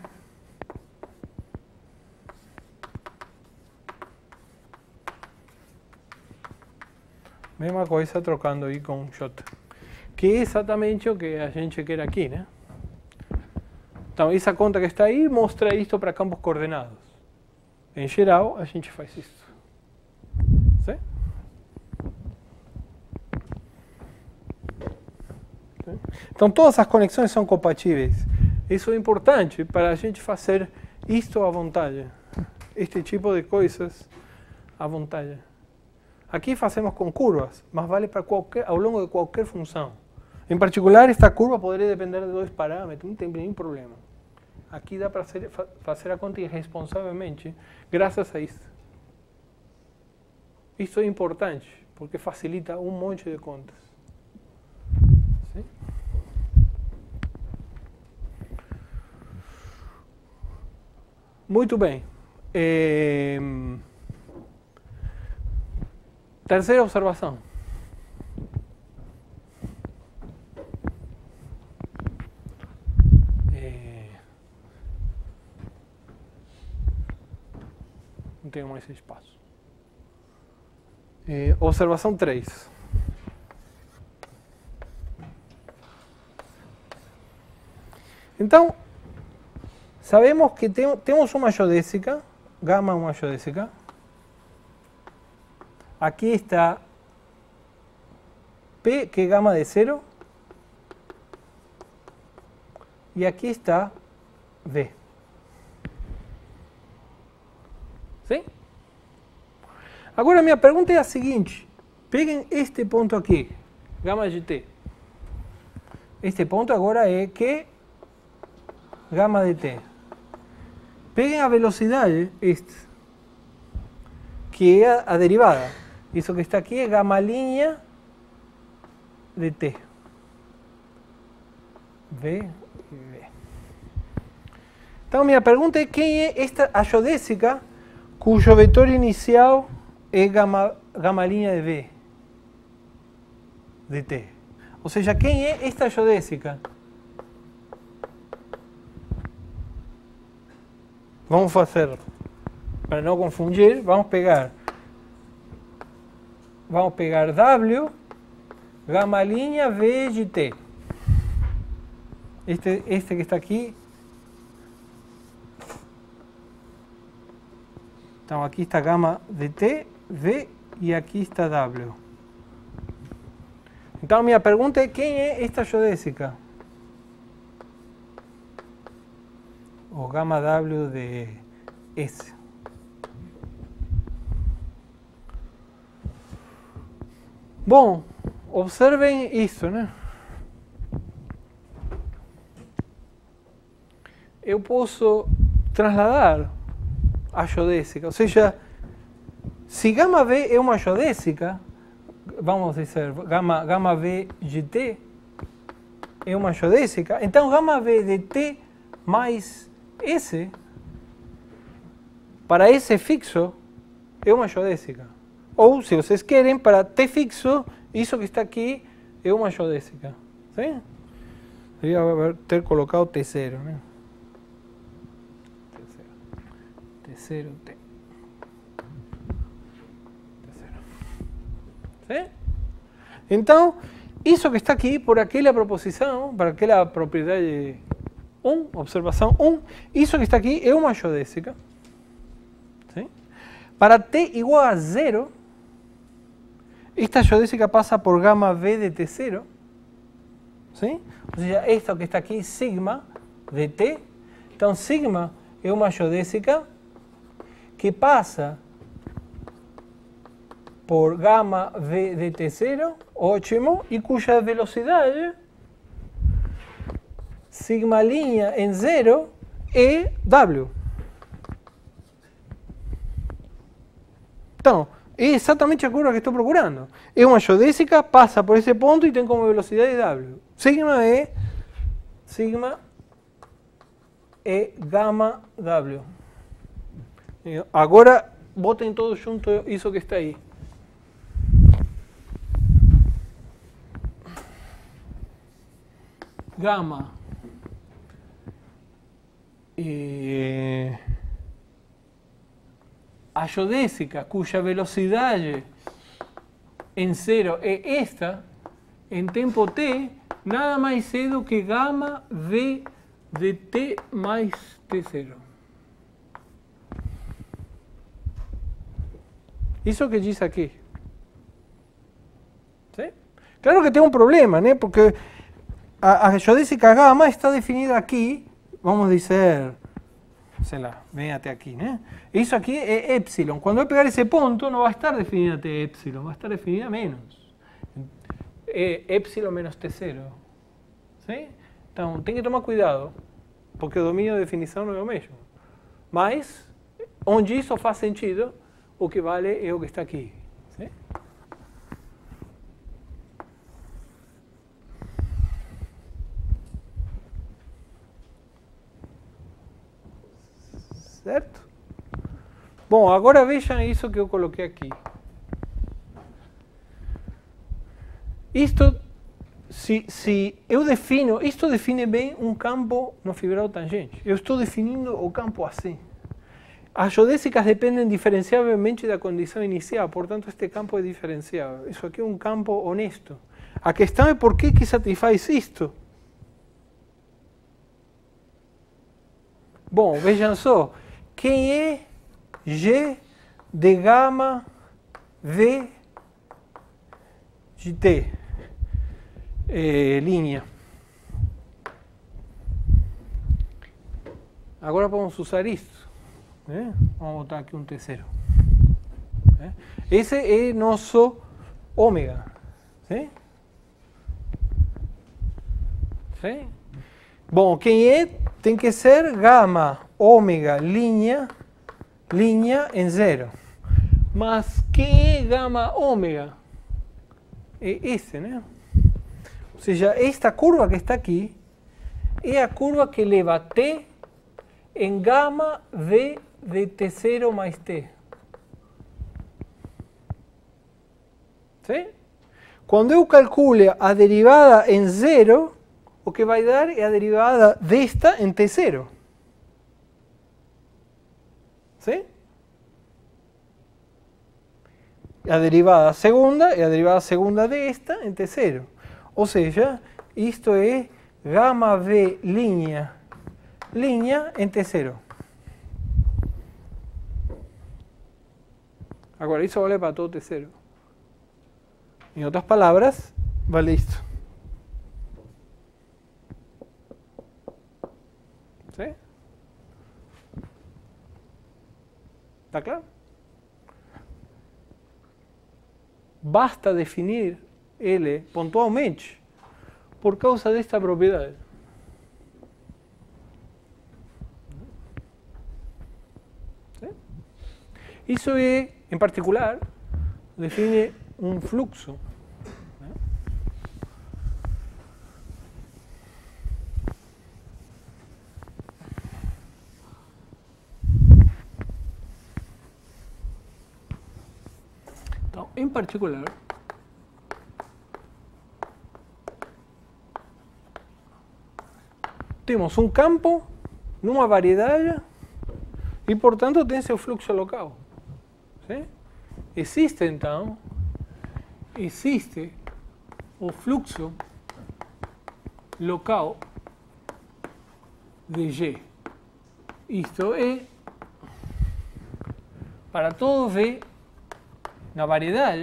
Mesma coisa trocando I com J. Que é exatamente o que a gente quer aqui, né? Então, essa conta que está aí mostra isto para campos coordenados. Em geral, a gente faz isso. Sim? Então, todas as conexões são compatíveis. Isso é importante para a gente fazer isto à vontade. Este tipo de coisas à vontade. Aqui fazemos com curvas, mas vale para ao longo de qualquer função. Em particular, esta curva poderia depender de 2 parâmetros, não tem nenhum problema. Aqui dá para fazer a conta irresponsavelmente, graças a isso. Isso é importante, porque facilita um monte de contas. Sim? Muito bem. Terceira observação. Não tenho mais espaço. Observação 3. Então, sabemos que temos uma geodésica, gama é uma geodésica. Aqui está P, que é gama de 0. E aqui está V. Sim? Agora, minha pergunta é a seguinte. Peguem este ponto aqui, gama de T. Este ponto agora é que gama de T. Peguem a velocidade, que é a derivada. Isso que está aqui é gama linha de T. V e V. Então, minha pergunta é quem é a geodésica cujo vetor inicial é gama linha de V de T. Ou seja, quem é esta geodésica? Vamos fazer, para não confundir, vamos pegar W, gama linha V de T. Este que está aqui. Então aqui está gama de T, V e aqui está W. Então minha pergunta é quem é esta geodésica? O gama W de S. Bom, observem isso, né? Eu posso trasladar a geodésica, ou seja, se gama V é uma geodésica, vamos dizer, gama V de T é uma geodésica, então gama V de T mais S para S fixo é uma geodésica. Ou, se vocês querem, para T fixo, isso que está aqui é uma geodésica. Sim? Deveria ter colocado T0, né? T0, T. T0. ¿Sí? Então, isso que está aqui, por aquela proposição, para aquela propriedade 1, observação 1, isso que está aqui é uma geodésica. ¿Sí? Para t igual a 0, esta geodésica passa por gamma v de t0. ¿Sí? Ou seja, esto que está aqui, sigma de t. Então, sigma é uma geodésica que passa por gamma v de t0, ótimo, e cuja velocidade, sigma linha em 0, é w. Então, é exatamente a curva que estou procurando. É uma geodésica, passa por esse ponto e tem como velocidade w. Sigma é gamma w. Agora, botem todos juntos isso que está aí. Gamma a geodésica cuja velocidade em 0 é esta, em tempo t, nada mais é do que gamma v de t mais t0. Isso que diz aqui. ¿Sí? Claro que tem um problema, né? Porque a geodésica gamma está definida aqui, vamos dizer, sei lá, vem até aqui, né? Isso aqui é epsilon. Quando eu pegar esse ponto, não vai estar definida até epsilon, vai estar definida menos. É epsilon menos t0. ¿Sí? Então, tem que tomar cuidado, porque o domínio de definição não é o mesmo. Mas, onde isso faz sentido, o que vale é o que está aqui. ¿Sí? Certo? Bom, agora vejam isso que eu coloquei aqui. Isto, se eu defino, isto define bem um campo no fibrado tangente. Eu estou definindo o campo assim. As geodésicas dependem diferenciavelmente da condição inicial, portanto este campo é diferenciável. Isso aqui é um campo honesto. A questão é por que satisfaz isto. Bom, vejam só. Quem é G de gamma V de T? Linha. Agora vamos usar isto. Vamos botar aqui um T0. Esse é nosso ômega. ¿Sí? ¿Sí? Bom, quem é? Tem que ser gamma ômega linha em 0. Mas quem é gamma ômega? É esse, né? Ou seja, esta curva que está aqui é a curva que leva t em gamma v de t0 mais t. ¿Sí? Quando eu calcule a derivada em 0, o que vai dar é a derivada desta em t0. ¿Sí? A derivada segunda é a derivada segunda desta em t0. Ou seja, isto é gamma v linha em t0. Agora, isso vale para todo t0. Em outras palavras, vale isto. ¿Sí? ¿Está claro? Basta definir ele pontualmente por causa desta propriedade. ¿Sí? Isso é, em particular, define um fluxo. em particular, temos um campo numa variedade e, portanto, tem seu fluxo local. Sim? Existe, então, o fluxo local de G. Isto é, para todo V na variedade,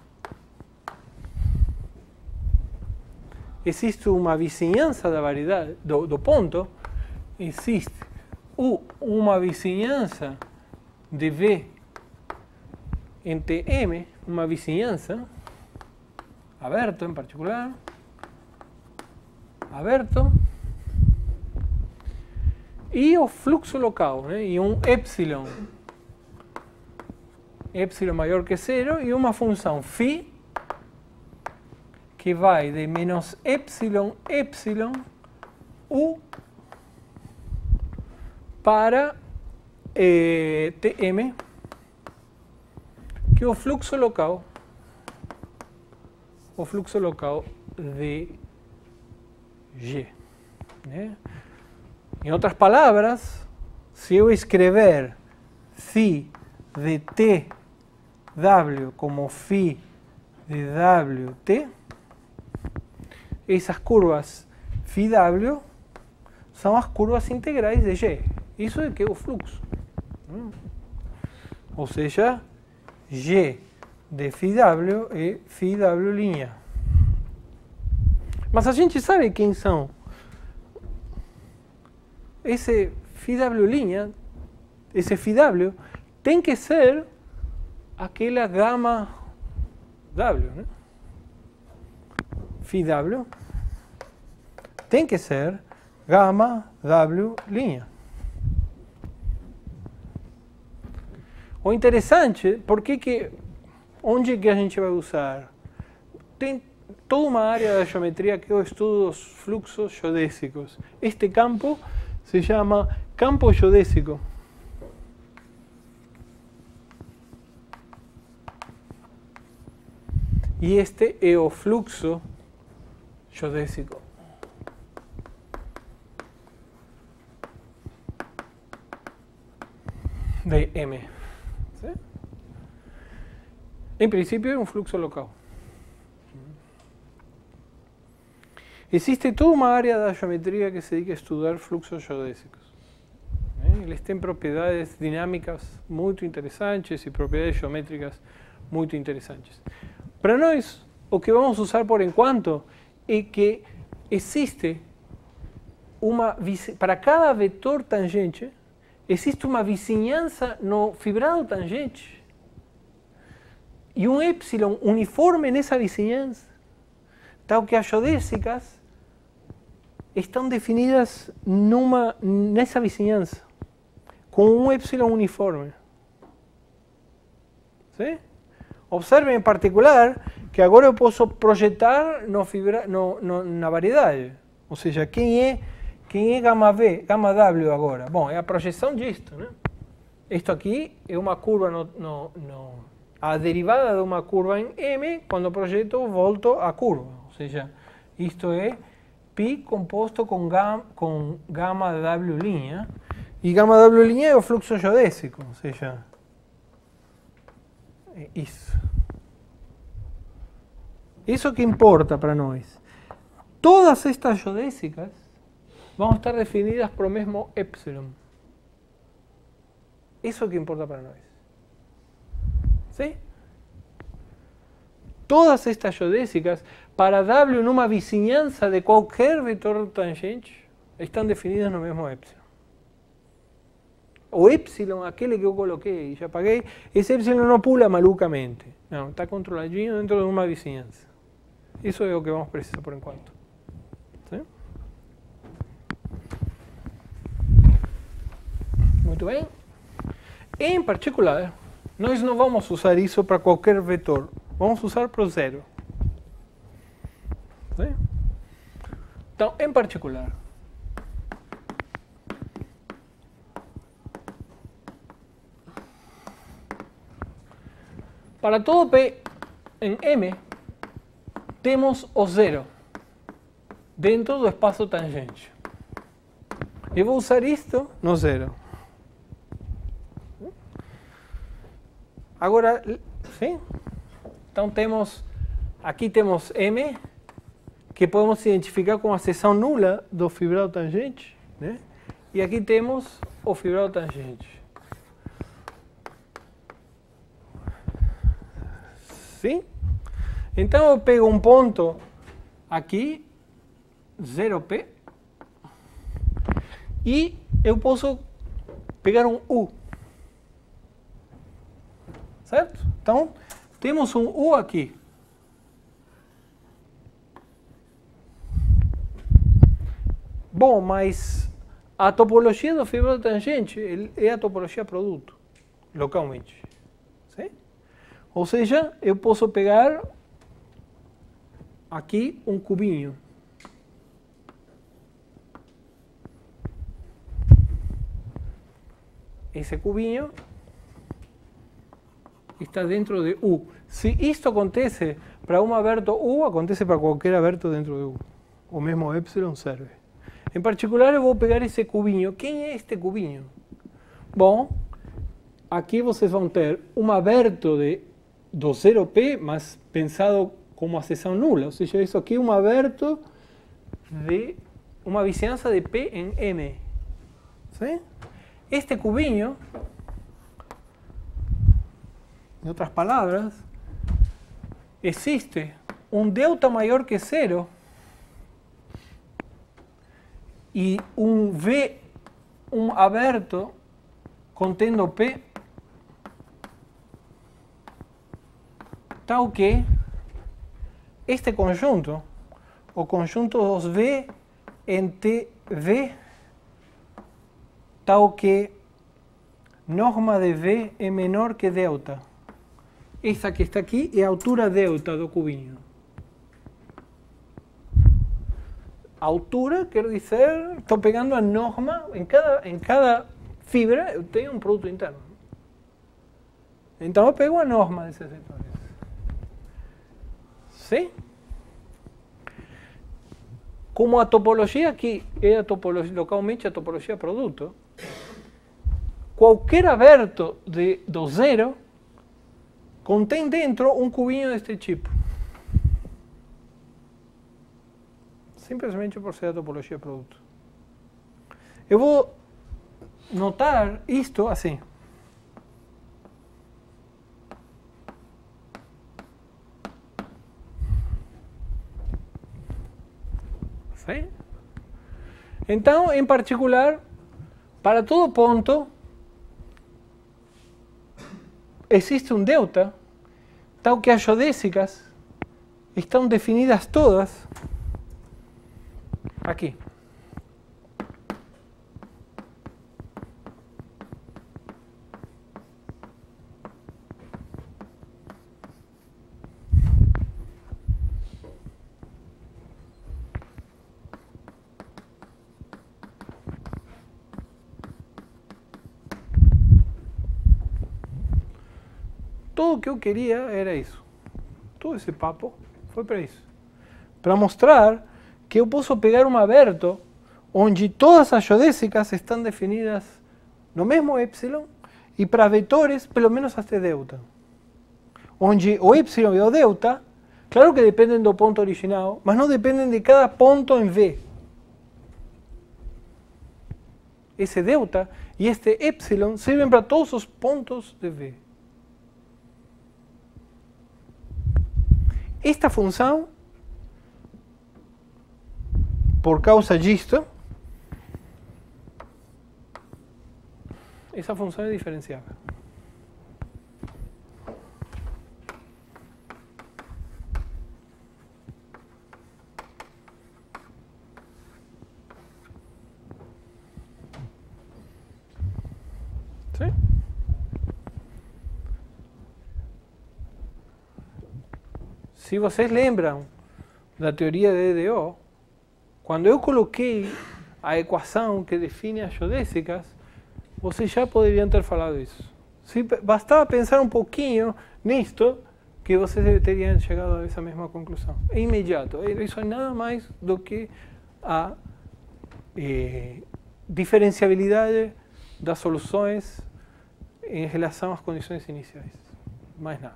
existe uma vizinhança da variedade, do ponto, existe uma vizinhança de V entre M, uma vizinhança, aberto em particular, aberto, e o fluxo local, né? E um epsilon maior que zero, e uma função φ que vai de menos epsilon u para Tm, que é o fluxo local de G. Né? Em outras palavras, se eu escrever φ de tw como φ de wt, essas curvas φw são as curvas integrais de G. Isso é que é o fluxo. Ou seja, G de φw é φw'. Mas a gente sabe quem são. Esse φw', esse φw, tem que ser aquela gama W, né? φw tem que ser gama W'. O interessante, onde que a gente vai usar? Tem toda uma área da geometria que eu estudo os fluxos geodésicos. Este campo se chama campo geodésico. E este é o fluxo geodésico. De M. ¿Sí? Em princípio é um fluxo local. Existe toda uma área da geometria que se dedica a estudar fluxos geodésicos. Eles têm propriedades dinâmicas muito interessantes e propriedades geométricas muito interessantes. Para nós, o que vamos usar por enquanto é que existe para cada vetor tangente, existe uma vizinhança no fibrado tangente e um epsilon uniforme nessa vizinhança, tal que as geodésicas estão definidas nessa vizinhança, com um epsilon uniforme. ¿Sí? Observem em particular que agora eu posso projetar na variedade. Ou seja, quem é gama V, gama W agora? Bom, é a projeção disto. Né? Isto aqui é uma curva, a derivada de uma curva em M, quando projeto, volto à curva. Ou seja, isto é π composto com gama W', e gama W' é o fluxo geodésico, ou seja, é isso. Isso que importa para nós. Todas estas geodésicas vão estar definidas por o mesmo epsilon. Isso que importa para nós. ¿Sí? Todas estas geodésicas, para W numa vizinhança de qualquer vetor tangente, estão definidas no mesmo epsilon. O epsilon, aquele que eu coloquei e já paguei, esse epsilon não pula malucamente. Não, está controladinho dentro de uma vizinhança. Isso é o que vamos precisar por enquanto. ¿Sí? Muito bem. Em particular, nós não vamos usar isso para qualquer vetor. Vamos usar para o zero. ¿Sí? Então, em particular, para todo P em M, temos o zero dentro do espaço tangente. Eu vou usar isto no zero. Agora, sim? Então aqui temos M, que podemos identificar como a seção nula do fibrado tangente, né? E aqui temos o fibrado tangente. Sim? Então eu pego um ponto aqui, 0P, e eu posso pegar um U. Certo? Então, temos um U aqui. Bom, mas a topologia do fibrado tangente é a topologia produto, localmente. Sim? Ou seja, eu posso pegar aqui um cubinho. Esse cubinho está dentro de U. Se isto acontece para um aberto U, acontece para qualquer aberto dentro de U. O mesmo epsilon serve. Em particular, eu vou pegar esse cubinho. Quem é este cubinho? Bom, aqui vocês vão ter um aberto do 0P, mas pensado como a seção nula. Ou seja, isso aqui é um aberto de uma vizinhança de P em M. Sim? Este cubinho, em outras palavras, existe um delta maior que zero e um V, um aberto contendo P, tal que este conjunto, o conjunto dos V em TV, tal que norma de V é menor que delta. Essa que está aqui é a altura delta do cubinho. A altura quer dizer, estou pegando a norma, em cada fibra eu tenho um produto interno. Então eu pego a norma desses setores. Sim? Como a topologia aqui é a topologia, localmente a topologia produto, qualquer aberto do zero contém dentro um cubinho deste tipo. Simplesmente por ser a topologia produto. Eu vou notar isto assim. Sim? Então, em particular, para todo ponto, existe um delta, tal que as geodésicas estão definidas todas aqui. Tudo o que eu queria era isso. Todo esse papo foi para isso. Para mostrar que eu posso pegar um aberto onde todas as geodésicas estão definidas no mesmo epsilon e para vetores, pelo menos até delta. Onde o epsilon e o delta, claro que dependem do ponto original, mas não dependem de cada ponto em V. Esse delta e este epsilon servem para todos os pontos de V. Esta função, por causa disto, essa função é diferenciável. Sim? Se vocês lembram da teoria de EDO, quando eu coloquei a equação que define as geodésicas, vocês já poderiam ter falado isso. Se bastava pensar um pouquinho nisto, que vocês teriam chegado a essa mesma conclusão. É imediato. Isso é nada mais do que a diferenciabilidade das soluções em relação às condições iniciais. Mais nada.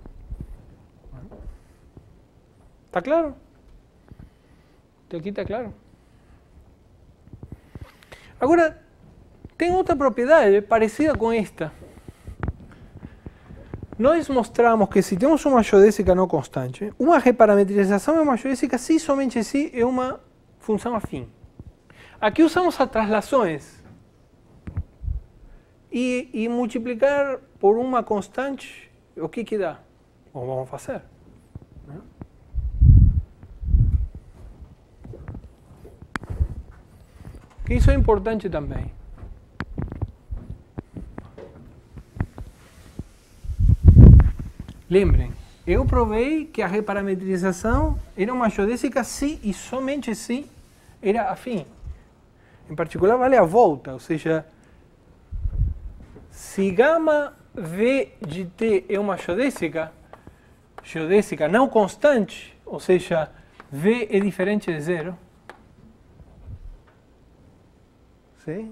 Está claro? Até aqui está claro? Agora, tem outra propriedade parecida com esta. Nós mostramos que se temos uma geodésica não constante, uma reparametrização é uma geodésica se somente se é uma função afim. Aqui usamos as translações e multiplicar por uma constante, o que dá? Bom, vamos fazer. Que isso é importante também. Lembrem, eu provei que a reparametrização era uma geodésica se e somente se era afim. Em particular, vale a volta, ou seja, se gama V de t é uma geodésica não constante, ou seja, V é diferente de zero, sim?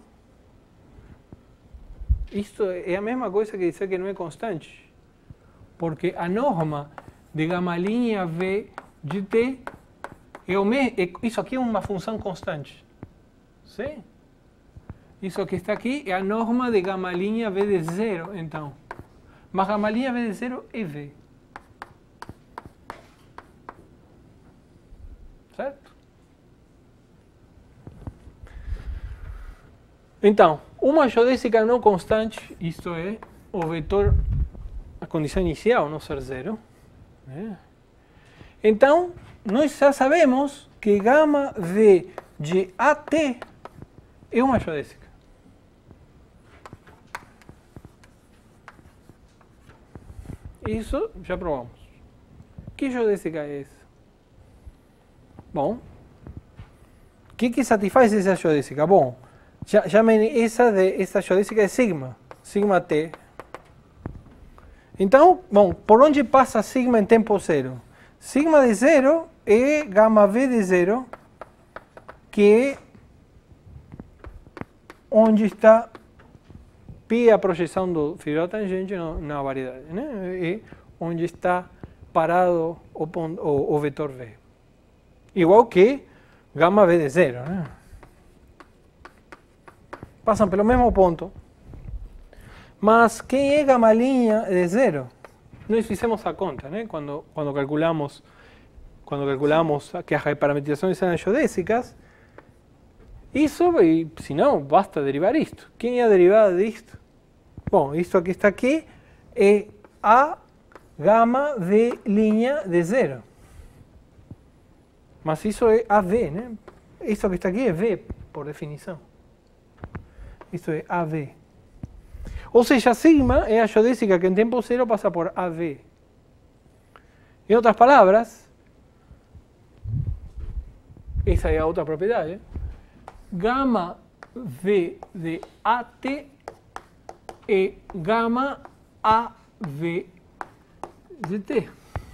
Isto é a mesma coisa que dizer que não é constante. Porque a norma de gama linha V de t é o mesmo. Isso aqui é uma função constante. Sim? Isso que está aqui é a norma de gama linha V de zero, então. Mas gama linha V de zero é V. Certo? Então, uma geodésica não constante, isto é, o vetor, a condição inicial não ser zero. Então, nós já sabemos que gama V de AT é uma geodésica. Isso já provamos. Que geodésica é essa? Bom, o que satisfaz essa geodésica? Bom, chamem essa geodésica de sigma, sigma t. Então, bom, por onde passa sigma em tempo zero? Sigma de zero é gama V de zero, que é onde está π a projeção do fibra tangente na variedade, né? É onde está parado o vetor V. Igual que gama V de zero, né? Passam pelo mesmo ponto. Mas quem é gama linha de zero? Nós fizemos a conta, né? Quando calculamos que as reparametrizações eram geodésicas. Isso, e se não, basta derivar isto. Quem é a derivada disto? Bom, isto que está aqui é a gama V linha de zero. Mas isso é AV, né? Isso que está aqui é V, por definição. Isto é AV. Ou seja, sigma é a geodésica que em tempo zero passa por AV. Em outras palavras, essa é a outra propriedade. Gama V de AT é gama AV de T.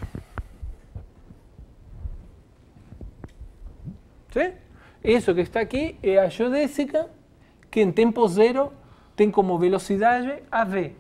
¿Sí? Isso que está aqui é a geodésica que em tempo zero tem como velocidade AV.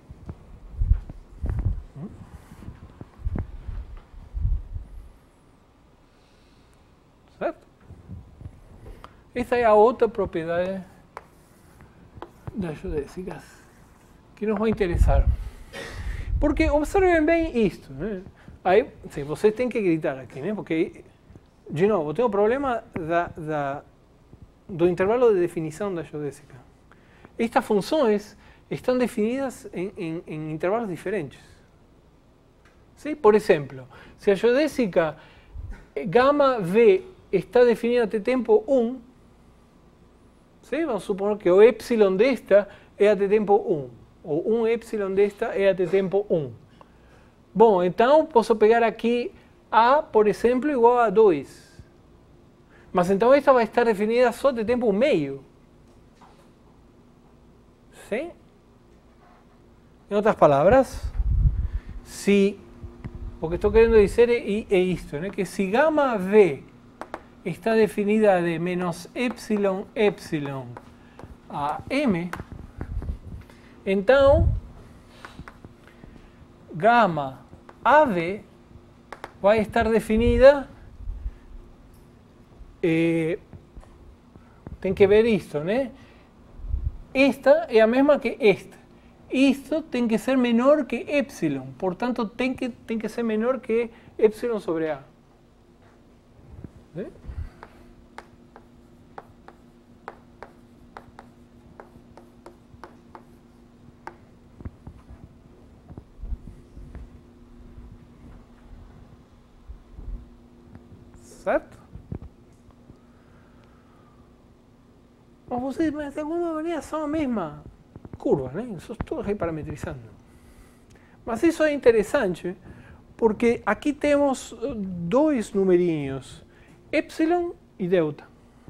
Certo? Essa é a outra propriedade das geodésicas que nos vai interessar. Porque observem bem isto, né? Aí, sim, vocês têm que gritar aqui, né? Porque, de novo, tem o problema do intervalo de definição da geodésica. Estas funções estão definidas em intervalos diferentes. ¿Sí? Por exemplo, se a geodésica gama V está definida até tempo 1, ¿sí? Vamos supor que o epsilon desta é até tempo 1, ou 1 epsilon desta é até tempo 1. Bom, então posso pegar aqui A, por exemplo, igual a 2. Mas então esta vai estar definida só de tempo meio. ¿Sí? Em outras palavras, se o que estou querendo dizer é isto, né? Que se gama V está definida de menos epsilon epsilon a M, então gama AV vai estar definida, tem que ver isto, né? Esta é a mesma que esta. Isto tem que ser menor que epsilon, portanto tem que ser menor que epsilon sobre A. ¿Sí? Certo? Mas vocês, mas de alguma maneira são a mesma curva, né? Só estou reparametrizando. Mas isso é interessante, porque aqui temos dois numerinhos, epsilon e delta.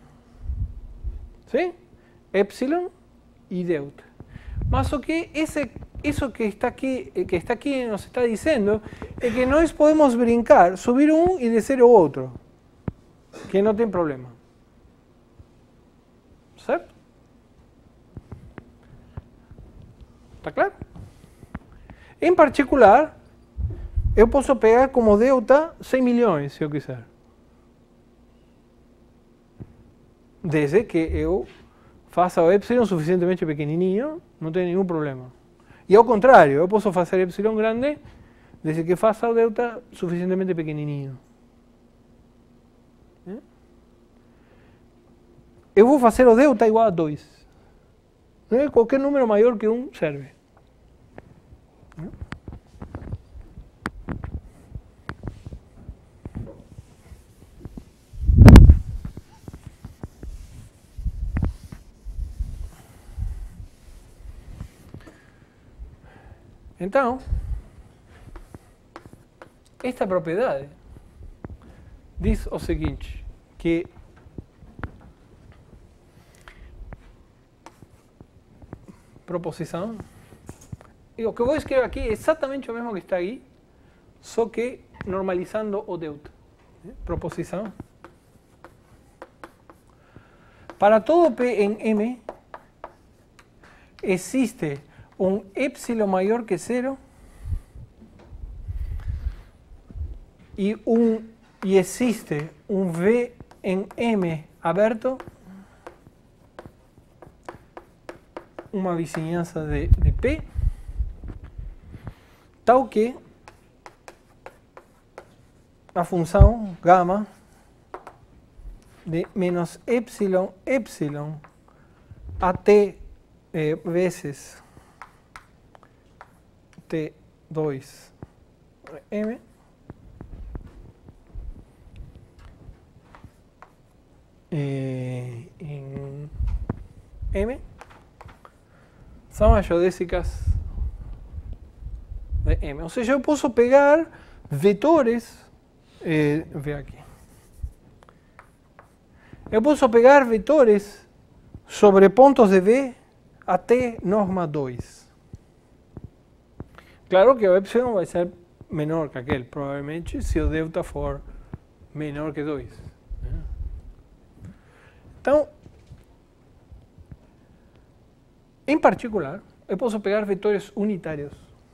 Sim? Epsilon e delta. Mas o que isso que está aqui nos está dizendo é que nós podemos brincar, subir um e descer o outro, que não tem problema. Certo? Está claro? Em particular, eu posso pegar como delta 100 milhões, se eu quiser. Desde que eu faça o epsilon suficientemente pequenininho, não tem nenhum problema. E ao contrário, eu posso fazer epsilon grande, desde que faça o delta suficientemente pequenininho. Eu vou fazer o delta igual a 2. Qualquer número maior que 1 serve. Então, esta propriedade diz o seguinte, que proposição, e o que eu vou escrever aqui é exatamente o mesmo que está aí, só que normalizando o delta. Proposição. Para todo P em M, existe um epsilon maior que 0 e existe um V em M aberto, uma vizinhança de P, tal que a função gama de menos epsilon epsilon até vezes T2 M em M são as geodésicas de M. Ou seja, eu posso pegar vetores, vê aqui. Eu posso pegar vetores sobre pontos de V até norma 2. Claro que o epsilon vai ser menor que aquele, provavelmente, se o delta for menor que 2. Então, em particular, eu posso pegar vetores unitários.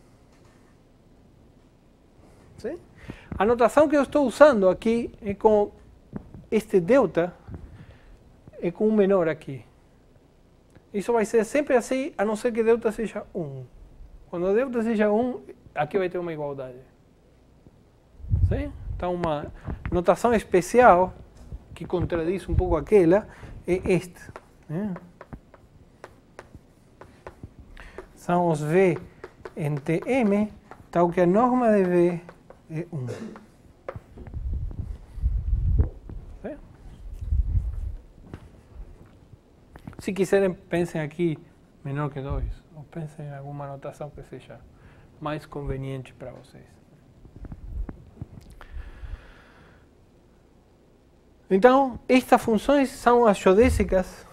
Sim? A notação que eu estou usando aqui é com este delta, é com um menor aqui. Isso vai ser sempre assim, a não ser que delta seja 1. Quando delta seja 1, aqui vai ter uma igualdade. Sim? Então, uma notação especial, que contradiz um pouco aquela, é esta. São os V em Tm, tal que a norma de V é 1. Sim? Se quiserem, pensem aqui menor que 2, ou pensem em alguma notação que seja mais conveniente para vocês. Então, estas funções são as geodésicas,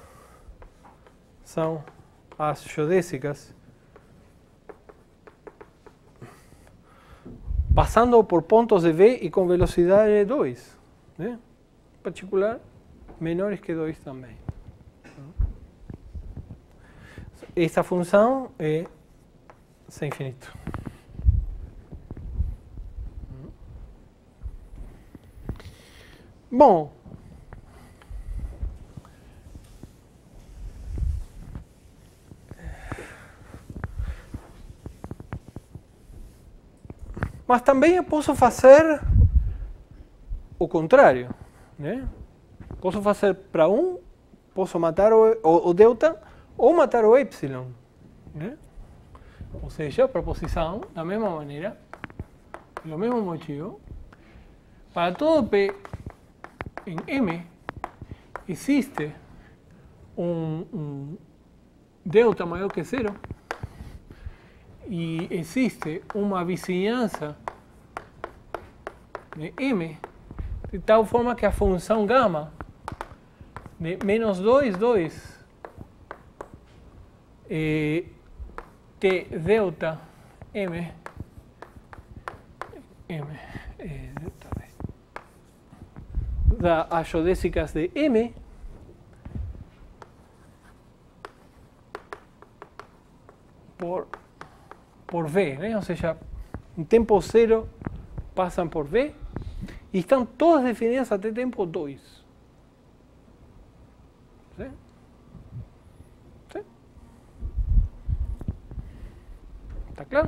passando por pontos de V e com velocidade 2. Né? Em particular, menores que 2 também. Esta função é sem infinito. Bom, mas também eu posso fazer o contrário, né? Posso fazer para posso matar o delta ou matar o epsilon, né? Ou seja, proposição da mesma maneira, pelo mesmo motivo, para todo P em M existe um delta maior que zero e existe uma vizinhança de M de tal forma que a função gama de menos 2, 2 T delta M da as geodésicas de M por V, né? Ou seja, em tempo zero passam por V e estão todas definidas até tempo 2. ¿Sí? ¿Sí? ¿Está claro?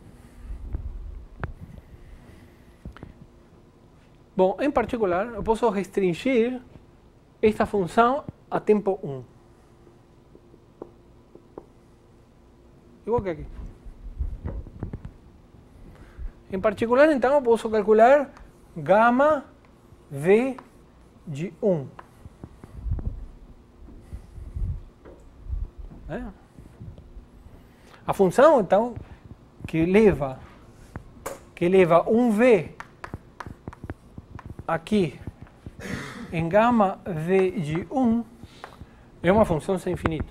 Bom, em particular, eu posso restringir esta função a tempo 1. Igual que aqui. Em particular, então, eu posso calcular gama V de 1. Né? A função, então, que leva 1V aqui em gama V de 1 é uma função sem infinito.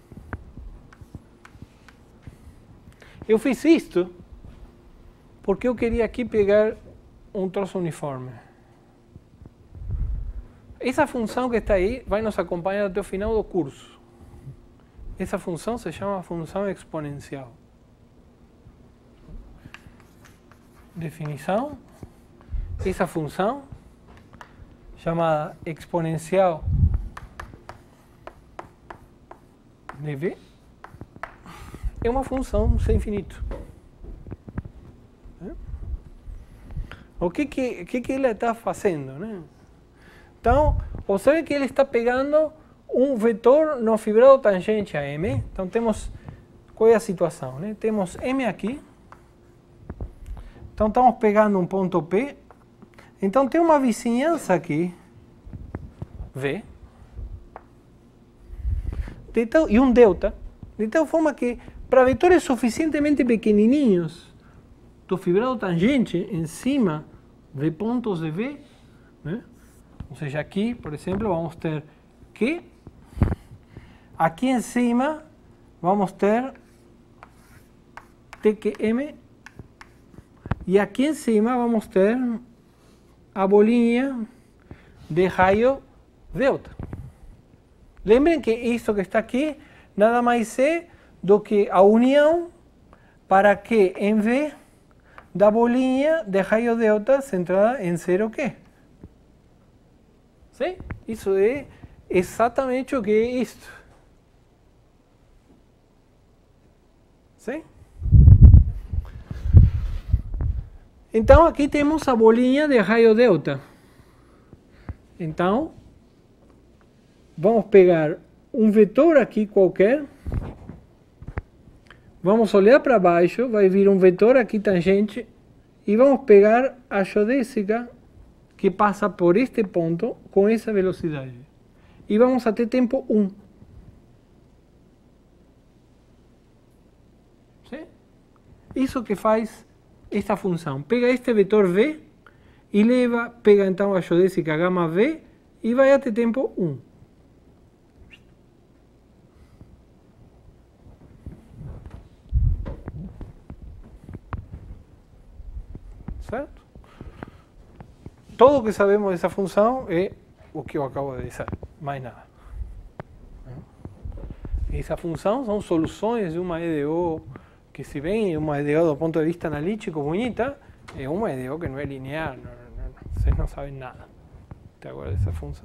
Eu fiz isto porque eu queria aqui pegar um troço uniforme. Essa função que está aí vai nos acompanhar até o final do curso. Essa função se chama função exponencial. Definição. Essa função, chamada exponencial de V, é uma função sem infinito. O que ele está fazendo, né? Então, observe que ele está pegando um vetor no fibrado tangente a M. Então, temos, qual é a situação, né? Temos M aqui. Então, estamos pegando um ponto P. Então, tem uma vizinhança aqui, V, e um delta, de tal forma que, para vetores suficientemente pequenininhos do fibrado tangente em cima de pontos de V, né? Ou seja, aqui, por exemplo, vamos ter Q, aqui em cima vamos ter TQM, e aqui em cima vamos ter a bolinha de raio delta. Lembrem que isso que está aqui nada mais é do que a união para que em V da bolinha de raio delta centrada em 0Q. Sim? Isso é exatamente o que é isto. Sim? Então, aqui temos a bolinha de raio delta. Então, vamos pegar um vetor aqui qualquer. Vamos olhar para baixo, vai vir um vetor aqui tangente. E vamos pegar a geodésica que passa por este ponto com essa velocidade. E vamos até tempo 1. Sim? Isso que faz esta função. Pega este vetor V e pega então a geodésica gama V e vai até tempo 1. Certo? Todo o que sabemos dessa função é o que eu acabo de dizer, mais nada. Essa função são soluções de uma EDO que, se bem é uma EDO do ponto de vista analítico bonita, é uma EDO que não é linear, vocês não sabem nada até agora dessa função.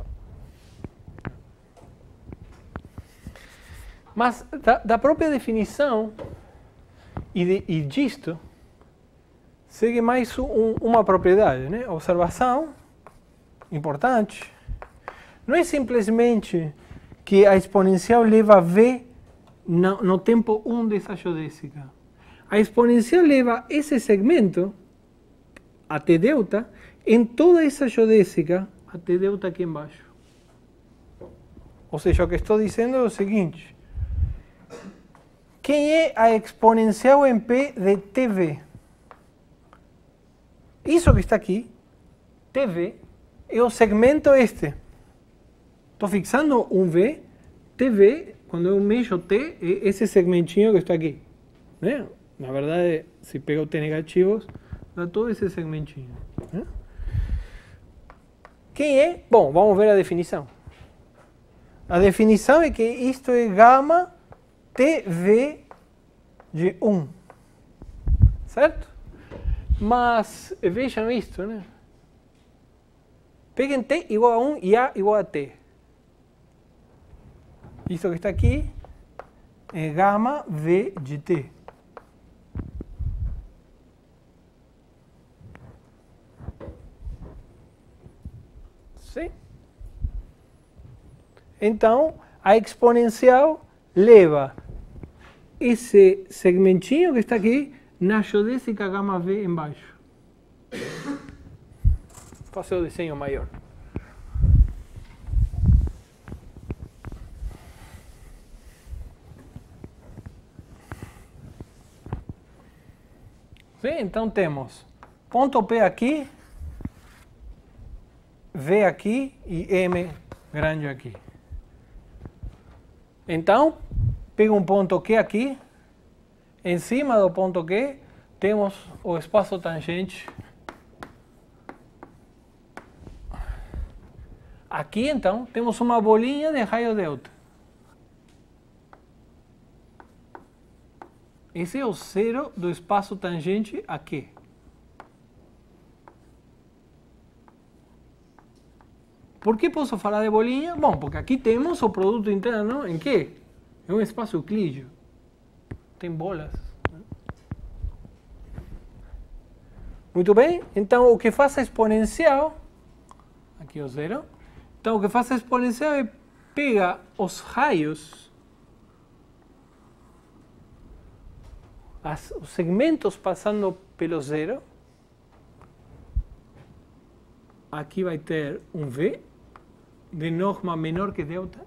Mas da própria definição e disto, segue mais uma propriedade, né? Observação importante. Não é simplesmente que a exponencial leva V no tempo 1 dessa geodésica. A exponencial leva esse segmento, até delta, em toda essa geodésica, até delta aqui embaixo. Ou seja, o que estou dizendo é o seguinte: quem é a exponencial em P de TV? Isso que está aqui, TV, é o segmento este. Estou fixando um V, TV, quando eu mexo T, é esse segmentinho que está aqui. Né? Na verdade, se pega o T negativos, dá todo esse segmentinho. Né? Quem é? Bom, vamos ver a definição. A definição é que isto é gama TV de 1. Certo? Mas vejam isto, né? Peguem T igual a 1 e A igual a T. Isso que está aqui é gama V de T. Sim? Então, a exponencial leva esse segmentinho que está aqui na geodésica gama V embaixo. Vou fazer o desenho maior. Sim, então temos ponto P aqui, V aqui e M grande aqui. Então, pego um ponto Q aqui, em cima do ponto Q temos o espaço tangente. Aqui, então, temos uma bolinha de raio delta. Esse é o zero do espaço tangente aqui. Por que posso falar de bolinha? Bom, porque aqui temos o produto interno em que? É um espaço euclídeo. Tem bolas. Muito bem, então o que faz a exponencial, aqui o zero, então o que faz a exponencial é pega os raios, os segmentos passando pelo zero, aqui vai ter um V de norma menor que delta,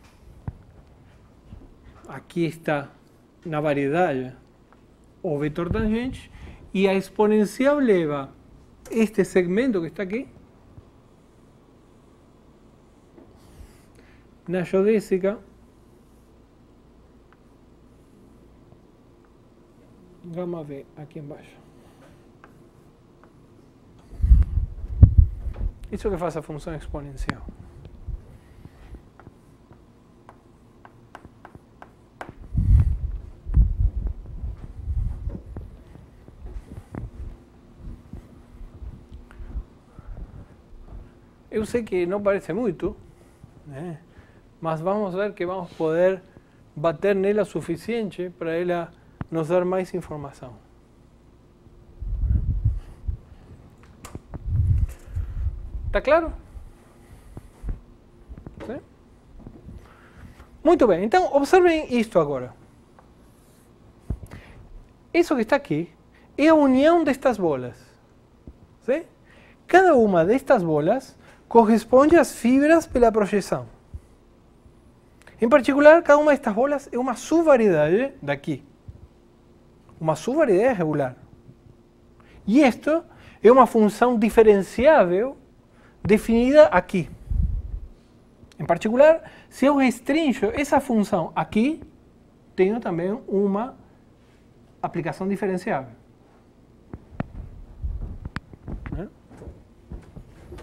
aqui está na variedade o vetor tangente, e a exponencial leva este segmento que está aqui na geodésica gama V aqui embaixo. Isso que faz a função exponencial. Eu sei que não parece muito, né? Mas vamos ver que vamos poder bater nela o suficiente para ela nos dar mais informação. Está claro? Sim? Muito bem, então observem isto agora. Isso que está aqui é a união destas bolas. Sim? Cada uma destas bolas corresponde às fibras pela projeção. Em particular, cada uma destas bolas é uma subvariedade daqui. Uma subvariedade regular. E isto é uma função diferenciável definida aqui. Em particular, se eu restringo essa função aqui, tenho também uma aplicação diferenciável.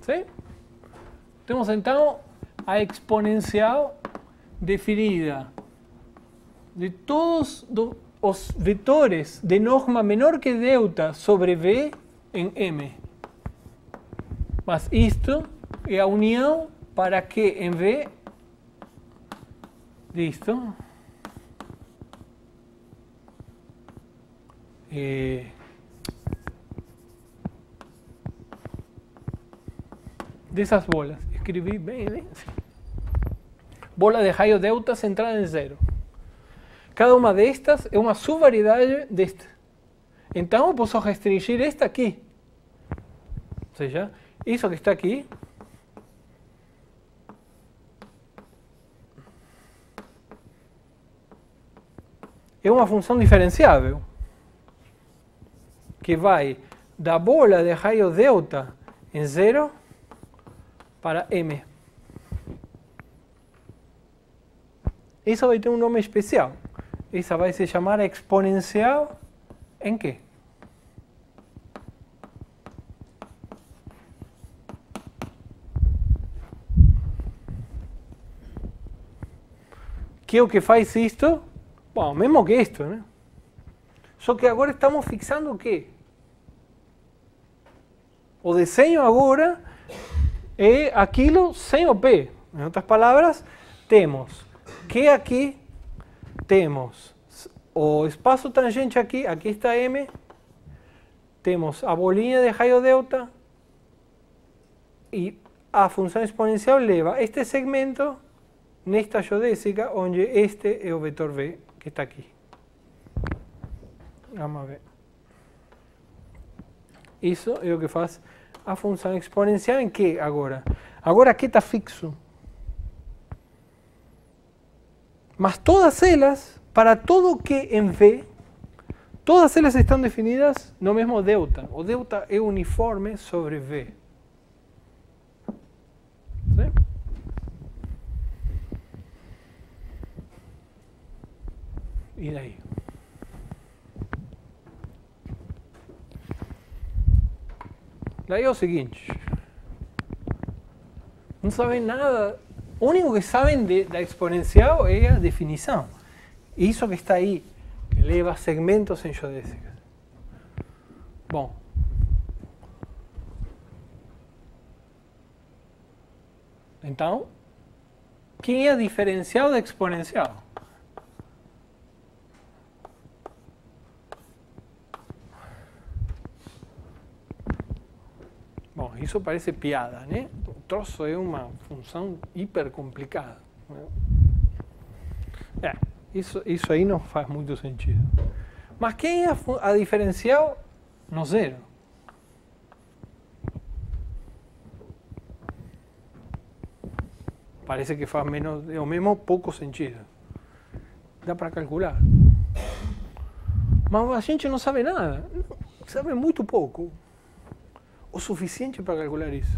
¿Sí? Temos então a exponencial definida de todos os vetores de norma menor que delta sobre V em M. Mas isto é a união para que em V disto dessas bolas. Escrevi bem, né? Bola de raio delta centrada em zero. Cada uma destas é uma subvariedade desta. Então eu posso restringir esta aqui. Ou seja, isso que está aqui é uma função diferenciável que vai da bola de raio delta em zero para M. Isso vai ter um nome especial. Essa vai se chamar exponencial em quê? Que é o que faz isto? Bom, mesmo que isto, né? Só que agora estamos fixando o quê? O desenho agora é aquilo sem o P. Em outras palavras, temos que aqui temos o espaço tangente aqui, aqui está M, temos a bolinha de raio delta e a função exponencial leva este segmento nesta geodésica, onde este é o vetor V que está aqui. Vamos ver. Isso é o que faz a função exponencial em que agora? Agora aqui está fixo. Mas todas elas, para todo que em V, todas elas estão definidas no mesmo delta. O delta é uniforme sobre V. ¿Sí? E daí? Daí é o seguinte, não sabem nada, o único que sabem da exponencial é a definição. Isso que está aí, que leva segmentos em geodésicas. Bom, então, quem é a diferencial da exponencial? Bom, isso parece piada, né? O troço é uma função hiper complicada. Isso aí não faz muito sentido. Mas quem é a diferencial no zero? Parece que faz menos, é o mesmo pouco sentido. Dá para calcular. Mas a gente não sabe nada. Sabe muito pouco. O suficiente para calcular isso.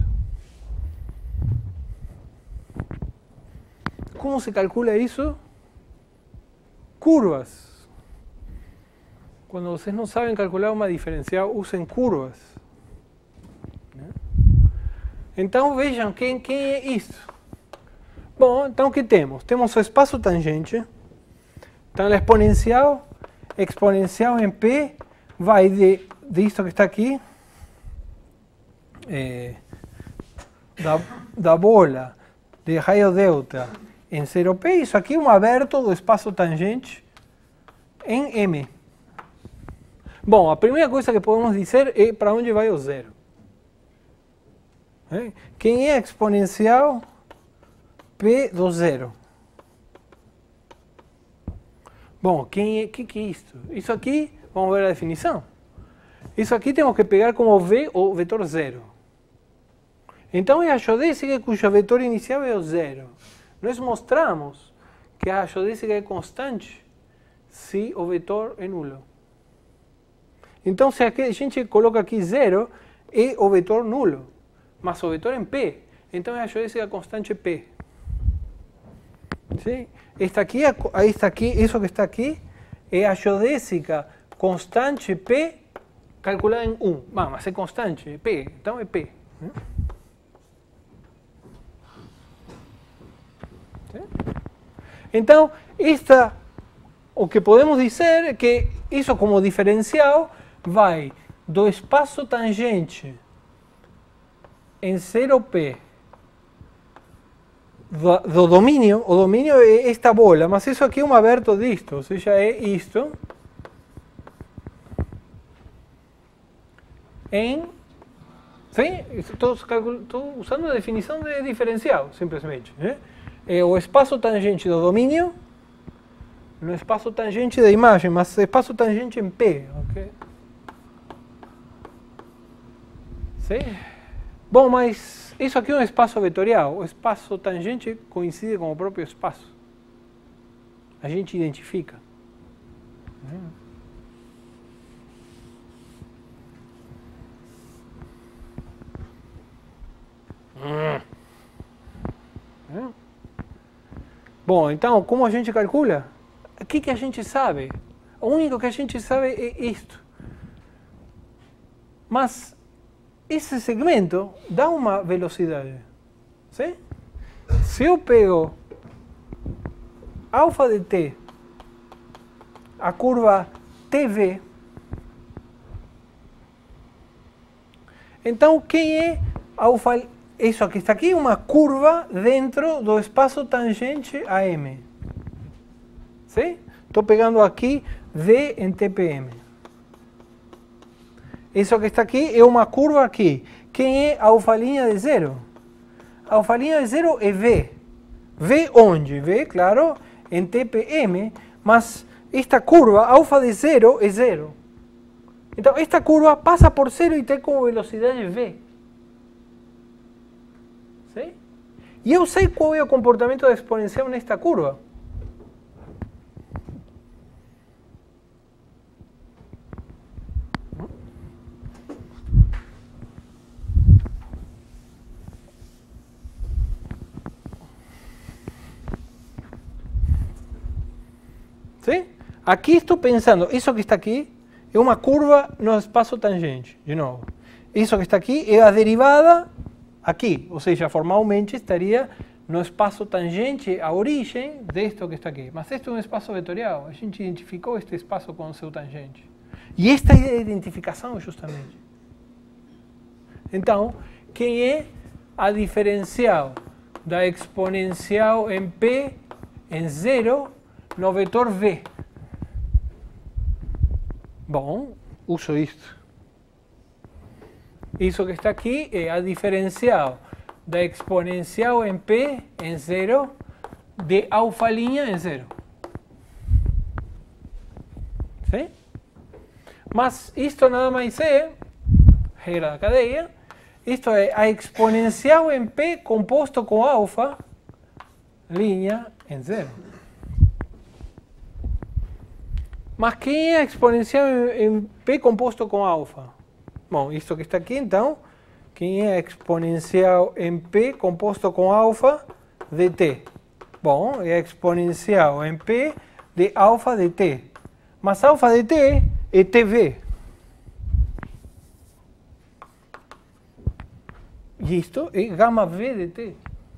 Como se calcula isso? Curvas. Quando vocês não sabem calcular uma diferencial, usem curvas. Então vejam quem é isso. Bom, então o que temos? Temos o espaço tangente. Então a exponencial em P vai disso que está aqui, da bola de raio delta em 0P, isso aqui é um aberto do espaço tangente em M. Bom, a primeira coisa que podemos dizer é para onde vai o zero. Quem é a exponencial P do zero? Bom, que é isso? Isso aqui, vamos ver a definição. Isso aqui temos que pegar como V o vetor zero. Então é a geodésica cujo vetor inicial é o zero. Nós mostramos que a geodésica é constante se o vetor é nulo. Então se a gente coloca aqui zero, é o vetor nulo, mas o vetor em P. Então é a geodésica constante P. ¿Sí? Esta aqui, isso que está aqui, é a geodésica constante P calculada em 1. Mas é constante, é P, então é P. ¿Sí? Então, o que podemos dizer é que isso como diferencial vai do espaço tangente em 0P do domínio. O domínio é esta bola, mas isso aqui é um aberto disto, ou seja, é isto em... Sim? Estou usando a definição de diferencial, simplesmente. Né? É o espaço tangente do domínio no espaço tangente da imagem, mas espaço tangente em P. Okay? Sim? Bom, mas isso aqui é um espaço vetorial. O espaço tangente coincide com o próprio espaço. A gente identifica. Bom, então, como a gente calcula? O que a gente sabe? O único que a gente sabe é isto. Mas esse segmento dá uma velocidade. Sim? Se eu pego alfa de t, a curva TV, então quem é alfa? Isso que está aqui é uma curva dentro do espaço tangente a M. Sim? Estou pegando aqui V em TPM. Isso que está aqui é uma curva aqui. Quem é a alfa' de zero? A alfa' de zero é V. V onde? V, claro, em TPM, mas esta curva, alfa de zero, é zero. Então, esta curva passa por zero e tem como velocidade V. Sim? E eu sei qual é o comportamento da exponencial nesta curva. Sim? Aqui estou pensando, isso que está aqui é uma curva no espaço tangente, de novo. Isso que está aqui é a derivada aqui, ou seja, formalmente estaria no espaço tangente à origem disto que está aqui. Mas este é um espaço vetorial, a gente identificou este espaço com o seu tangente. E esta é a identificação, justamente. Então, quem é a diferencial da exponencial em P em zero no vetor V? Bom, uso isto. Isso que está aqui é a diferencial da exponencial em P em zero de alfa' em zero. Sim? Mas isto nada mais é, regra da cadeia, isto é a exponencial em P composto com alfa' em zero. Mas quem é a exponencial em P composto com alfa? Bom, isto que está aqui, então, quem é a exponencial em P composto com alfa de t? Bom, é a exponencial em P de alfa de t. Mas alfa de t é TV. E isto é gama V de t.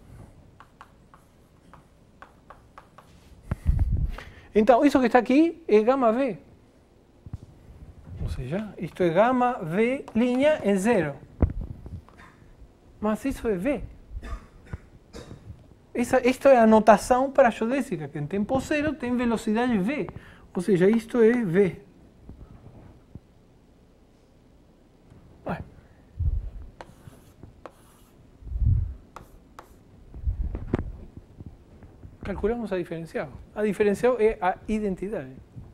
Então, isso que está aqui é gama V. Ou seja, isto é gama V' em zero. Mas isso é V. Isto é a notação para a geodésica, que em tempo zero tem velocidade V. Ou seja, isto é V. Ué. Calculamos a diferencial. A diferencial é a identidade.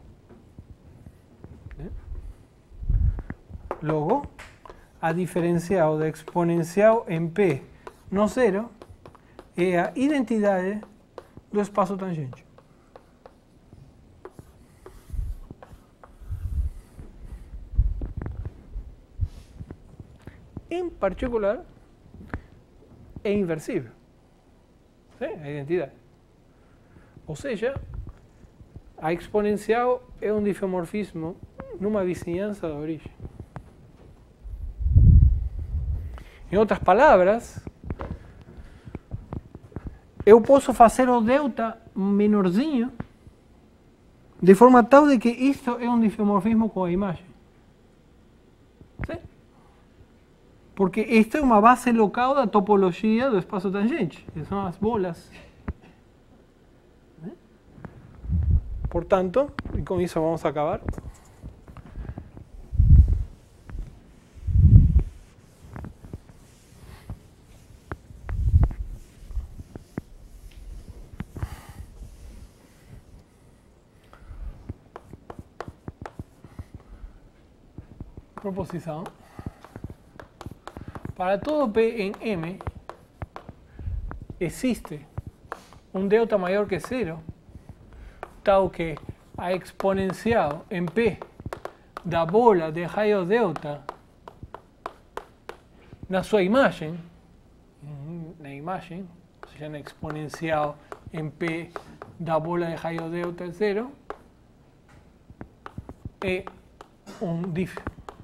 Logo, a diferencial da exponencial em P no zero é a identidade do espaço tangente. Em particular, é inversível. Sim, a identidade. Ou seja, a exponencial é um difeomorfismo numa vizinhança da origem. Em outras palavras, eu posso fazer o delta menorzinho, de forma tal de que isto é um difeomorfismo com a imagem. Sim? Porque isto é uma base local da topologia do espaço tangente, que são as bolas. Portanto, e com isso vamos acabar. Proposição. Para todo P em M existe um delta maior que zero, tal que a exponencial em P da bola de raio delta na sua imagem, ou seja, na exponencial em P da bola de raio delta zero, é um dif.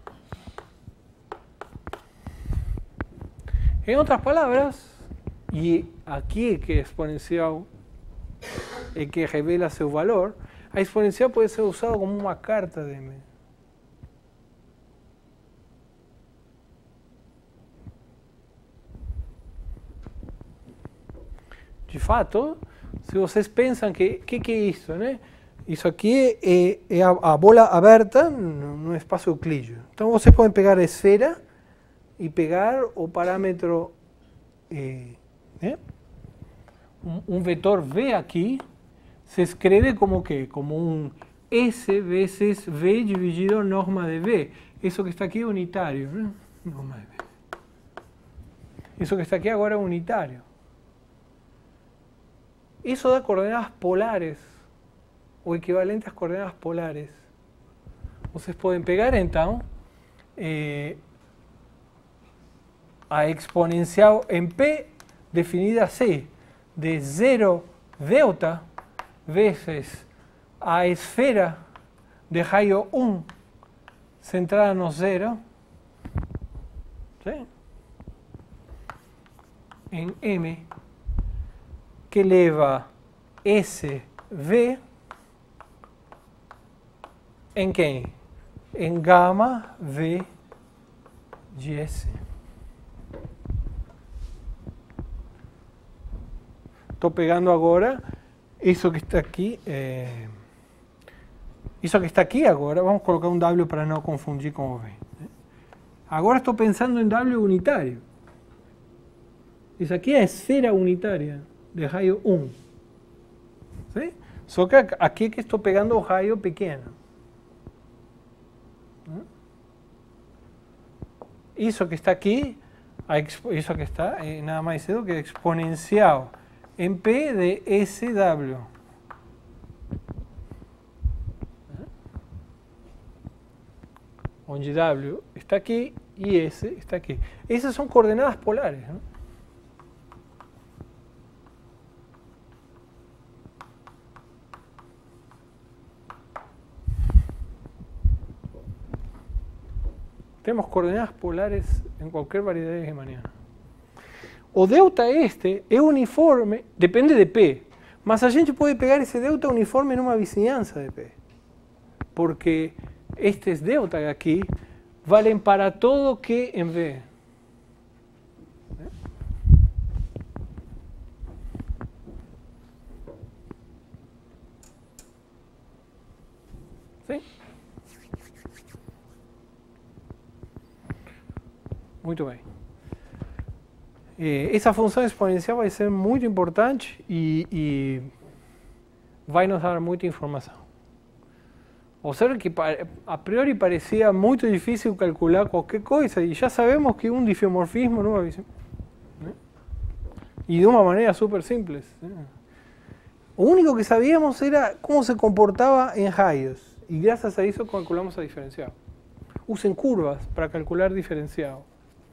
Em outras palavras, e aqui que a exponencial é que revela seu valor, a exponencial pode ser usada como uma carta de M. De fato, se vocês pensam que é isso, né? Isso aqui é a bola aberta no espaço euclídeo. Então vocês podem pegar a esfera e pegar o parâmetro, um vetor V aqui, se escreve como que? Como um S vezes V dividido norma de V. Isso que está aqui é unitário, né? Norma de V. Isso que está aqui agora é unitário. Isso dá coordenadas polares, o equivalente às coordenadas polares. Vocês podem pegar, então, a exponencial em P definida assim, de 0 delta vezes a esfera de raio 1 centrada no zero, ¿sí? Em M, que leva SV em quem? Em gama V de S. Estou pegando agora isso que está aqui. Isso que está aqui agora, vamos colocar um W para não confundir com o V. Agora estou pensando em W unitário. Isso aqui é a esfera unitária de raio 1. ¿Sí? Só que aqui que estou pegando o raio pequeno. Isso que está aqui, isso que está, é nada mais do que exponencial em P de SW. Onde W está aqui e S está aqui. Essas são coordenadas polares, né? Temos coordenadas polares em qualquer variedade riemanniana. O delta é uniforme, depende de P, mas a gente pode pegar esse delta uniforme numa vizinhança de P. Porque estes delta aqui valem para todo Q em V. Sim? Muito bem. Essa função exponencial vai ser muito importante e vai nos dar muita informação. Observe que a priori parecia muito difícil calcular qualquer coisa e já sabemos que um difeomorfismo numa visão, né? E de uma maneira super simples, né? O único que sabíamos era como se comportava em raios e graças a isso calculamos a diferencial. Usem curvas para calcular diferencial.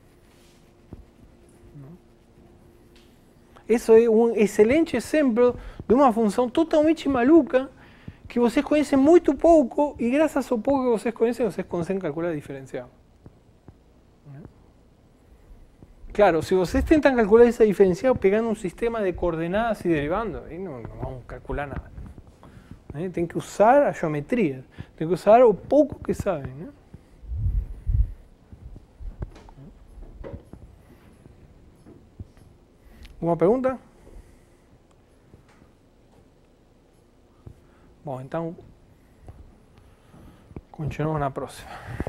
Isso é um excelente exemplo de uma função totalmente maluca que vocês conhecem muito pouco e graças ao pouco que vocês conhecem, vocês conseguem calcular a diferencial. Claro, se vocês tentam calcular essa diferencial pegando um sistema de coordenadas e derivando, aí não vamos calcular nada. Tem que usar a geometria, tem que usar o pouco que sabem. Né? Alguma pergunta? Bom, então continuamos na próxima.